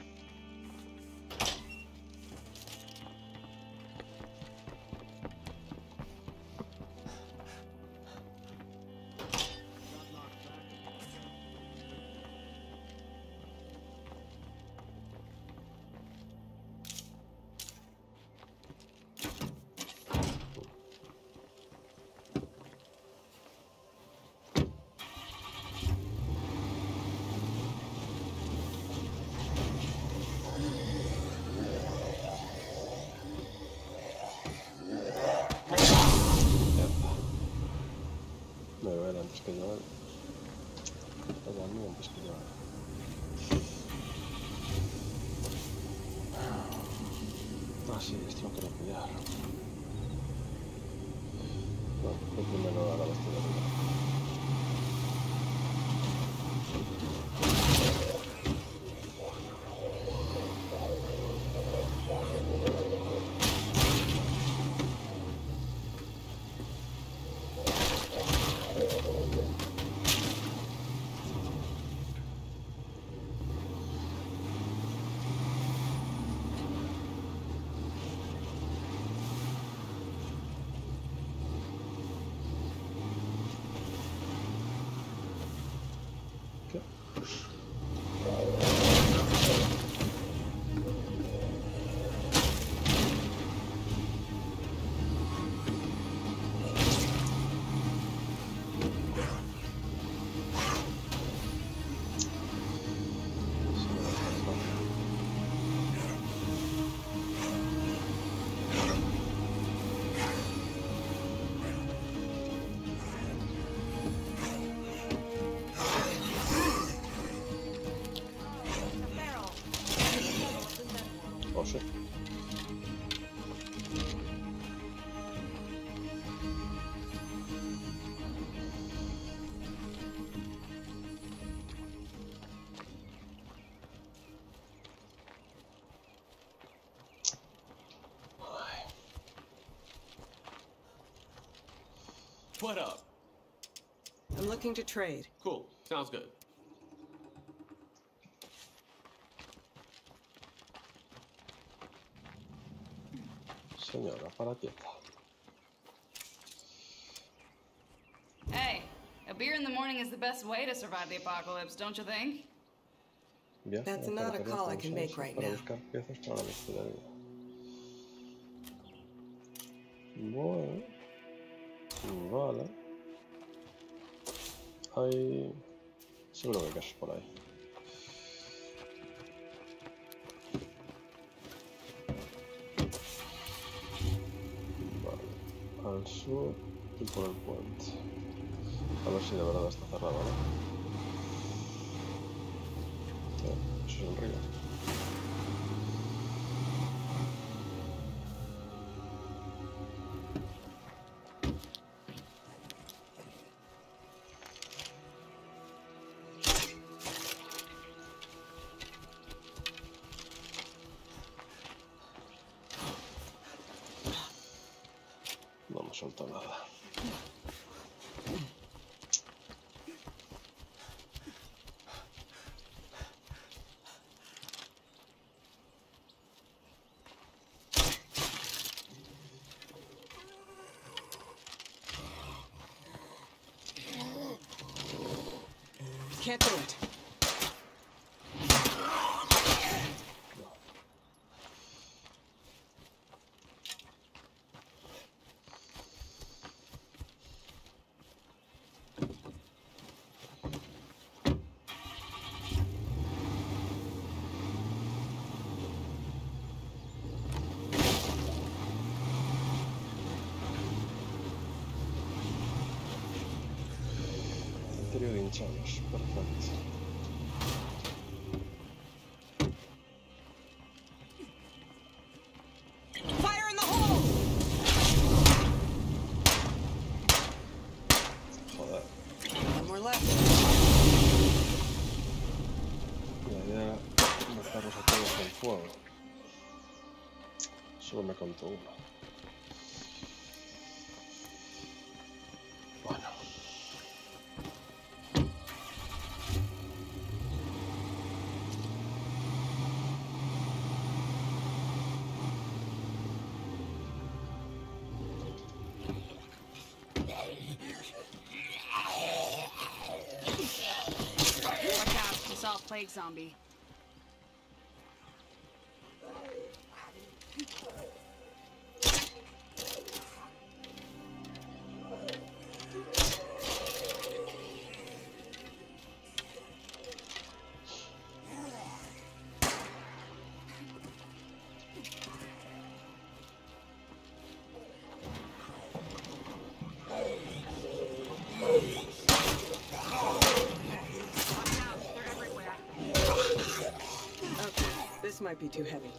Me voy a ver antes que yo. Vaya a mí antes que yo. Ah, sí, esto lo quiero pillar. Bueno, yo primero ahora esto de arriba. Oh, sí. What up? I'm looking to trade. Cool. Sounds good. Señora, para quieta. Hey, a beer in the morning is the best way to survive the apocalypse, don't you think? Viaje That's a la not a carretera call I con can make Sansa right para now. buscar piezas para la destilería. Bueno. Vale. Hay... seguro que hay casos por ahí. Vale. Al sur y por el puente. A ver si de verdad está cerrado, ¿no? Sí, eso es el río. No me suelto nada. Can't do it. cementerio de hinchados. Perfecto. Fire in the hole! Joder. One more left. La idea es matarlos a todos con fuego. Solo me contó uno. Bueno. Watch out, I saw a plague zombie. This might be too heavy.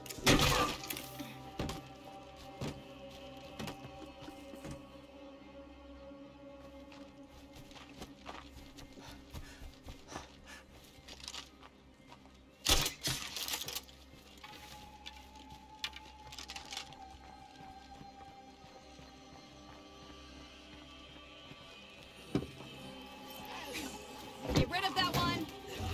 Get rid of that one!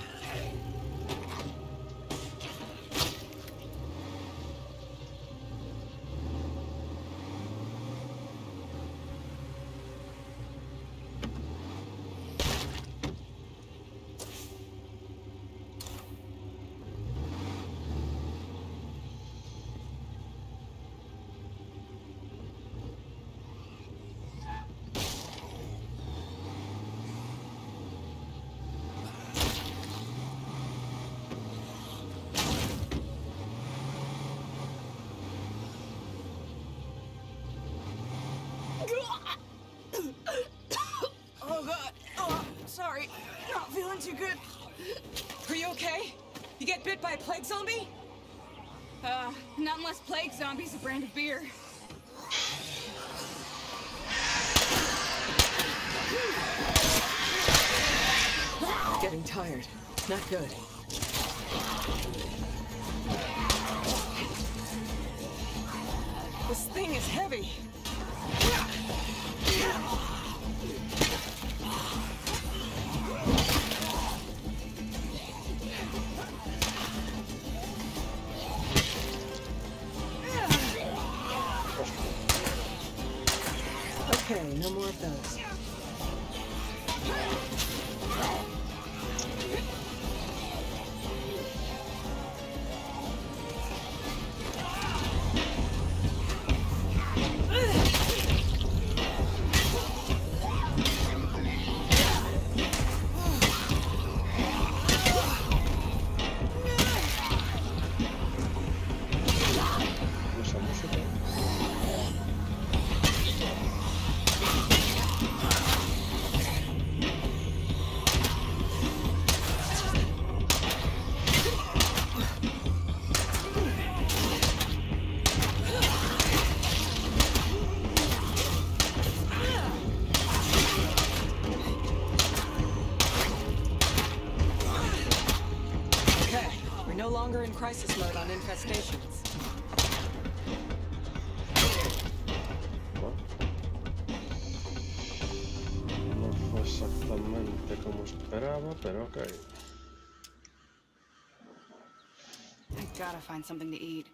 Oh god. Oh, sorry. Not feeling too good. Are you okay? You get bit by a plague zombie? Uh, not unless plague zombie's a brand of beer. Getting tired. Not good. This thing is heavy. Okay, no more of those. No longer in crisis mode on infestations. No fue exactamente como esperaba, pero ok. I gotta find something to eat.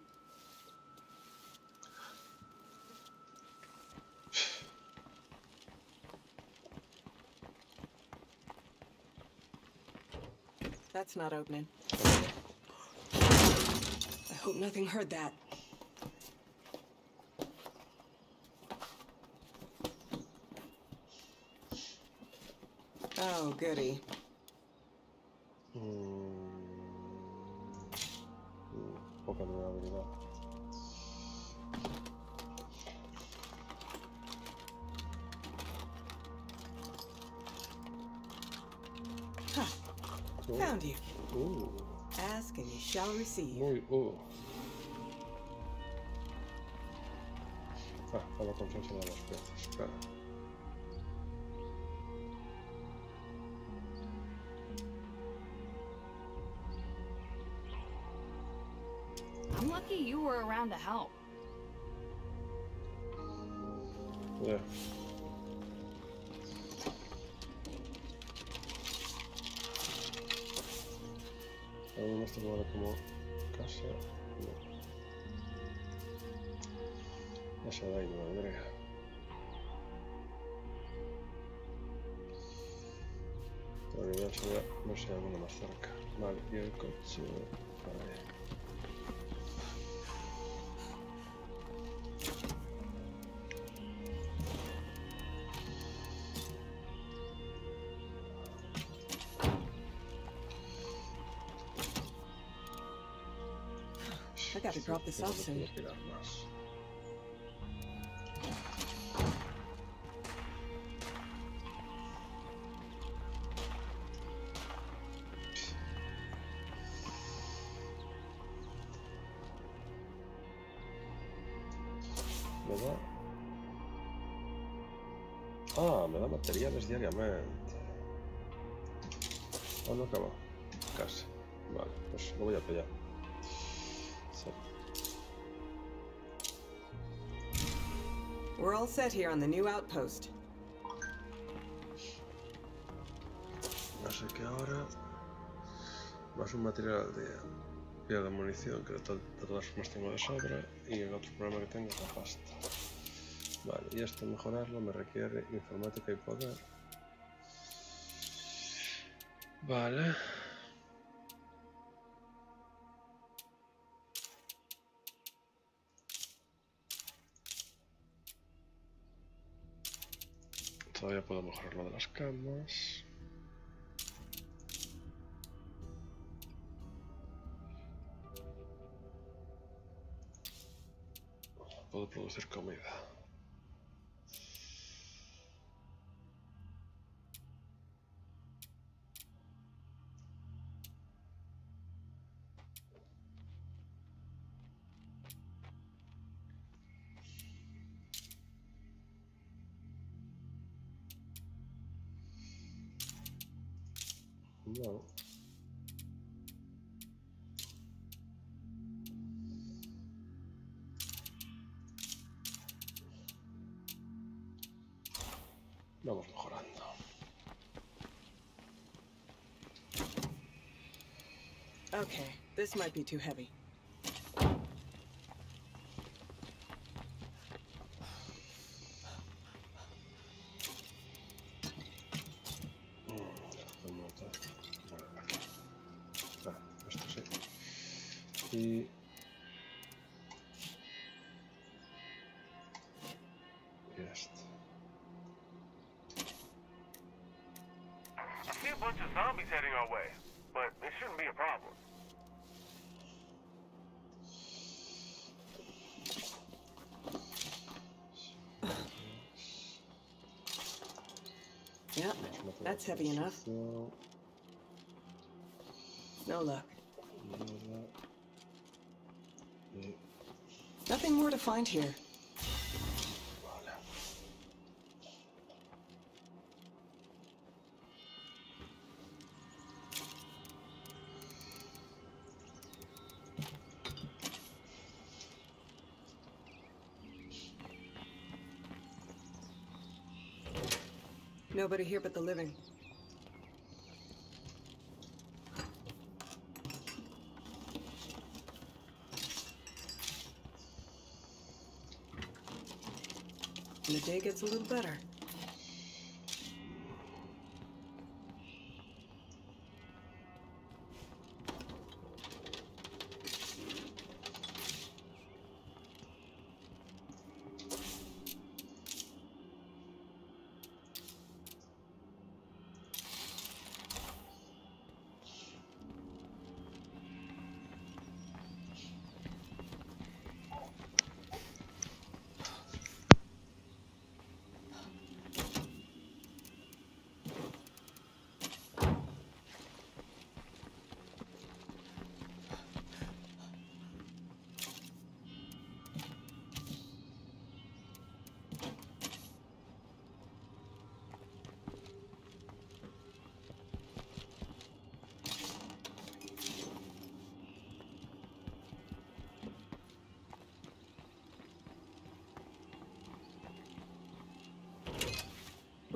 That's not opening. I hope nothing heard that. Oh, goody. Mm. Poca durabilidad. Found you. Uh. Ask and you shall receive. Muy, uh. Ah, para la confianza de las piezas, claro. I'm lucky you were around to help. Yeah. Aún esto vale como casa. No. Esa de ahí no valdría. Bueno, ya se ve, no sé, alguna más cerca. Vale, y el coche. Vale. I gotta drop this off soon. Me da... Ah, me da materiales diariamente. Ah, no acaba. Casi. Vale, pues lo voy a pillar. Sí. We're all set here on the new outpost. Así que ahora... Más un material al día. Pierdo munición, que de, to de todas formas tengo de sobra. Y el otro problema que tengo es la pasta. Vale, y esto mejorarlo me requiere informática y poder. Vale. Todavía puedo mejorar lo de las camas. Puedo producir comida. No. Vamos mejorando. Okay, this might be too heavy. Y... esto. I see a bunch of zombies heading our way, but it shouldn't be a problem. Yeah, that's heavy enough. No luck. Nothing more to find here. Nobody here but the living. And the day gets a little better.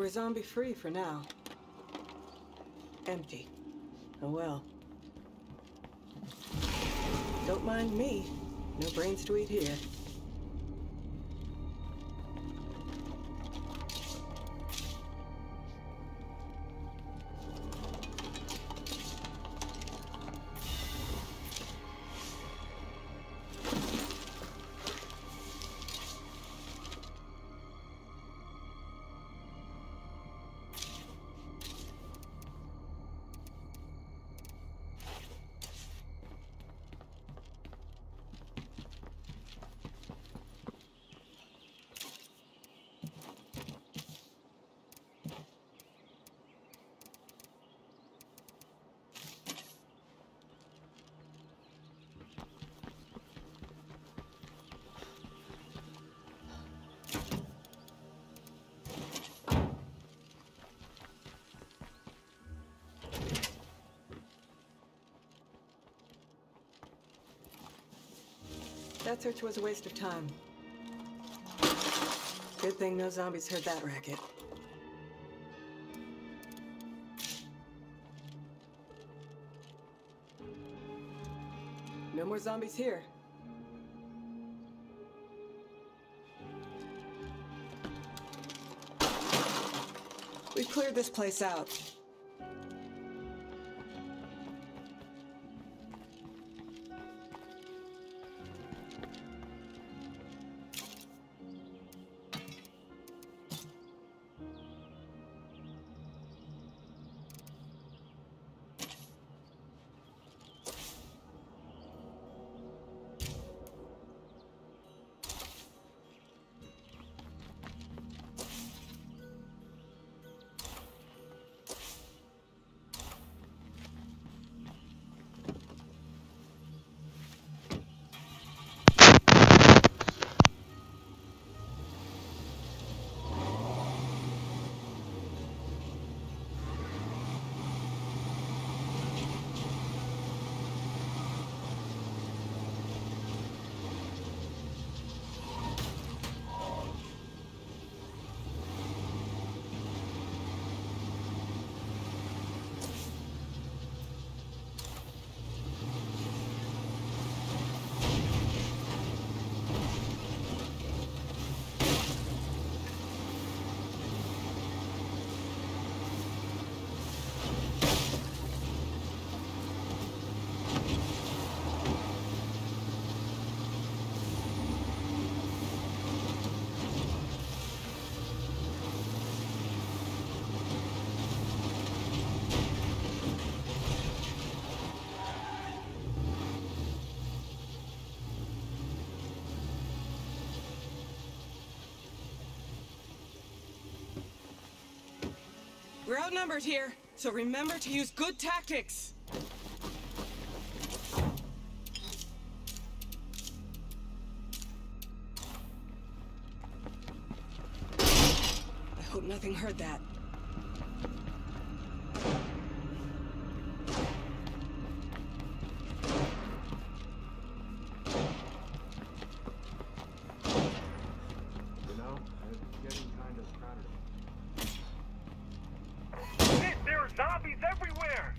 We're zombie-free for now. Empty. Oh well. Don't mind me. No brains to eat here. That search was a waste of time. Good thing no zombies heard that racket. No more zombies here. We've cleared this place out. We're outnumbered here, so remember to use good tactics. I hope nothing heard that. You know, I'm getting kind of proud of There are zombies everywhere!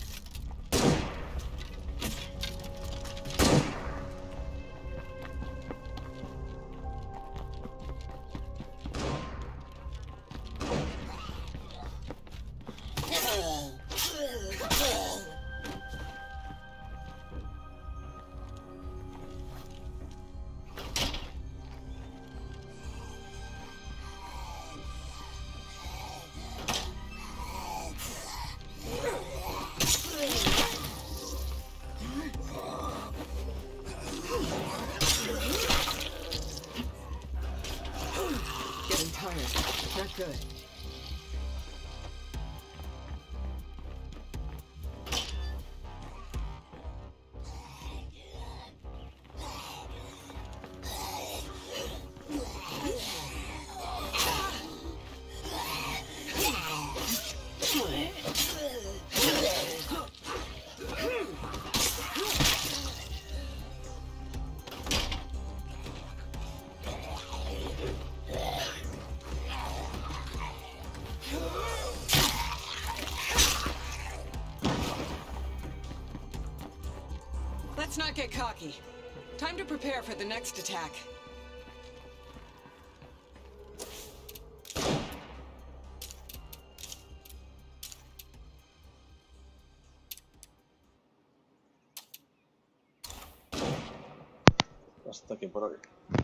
Let's not get cocky. Time to prepare for the next attack. Hasta aquí por hoy.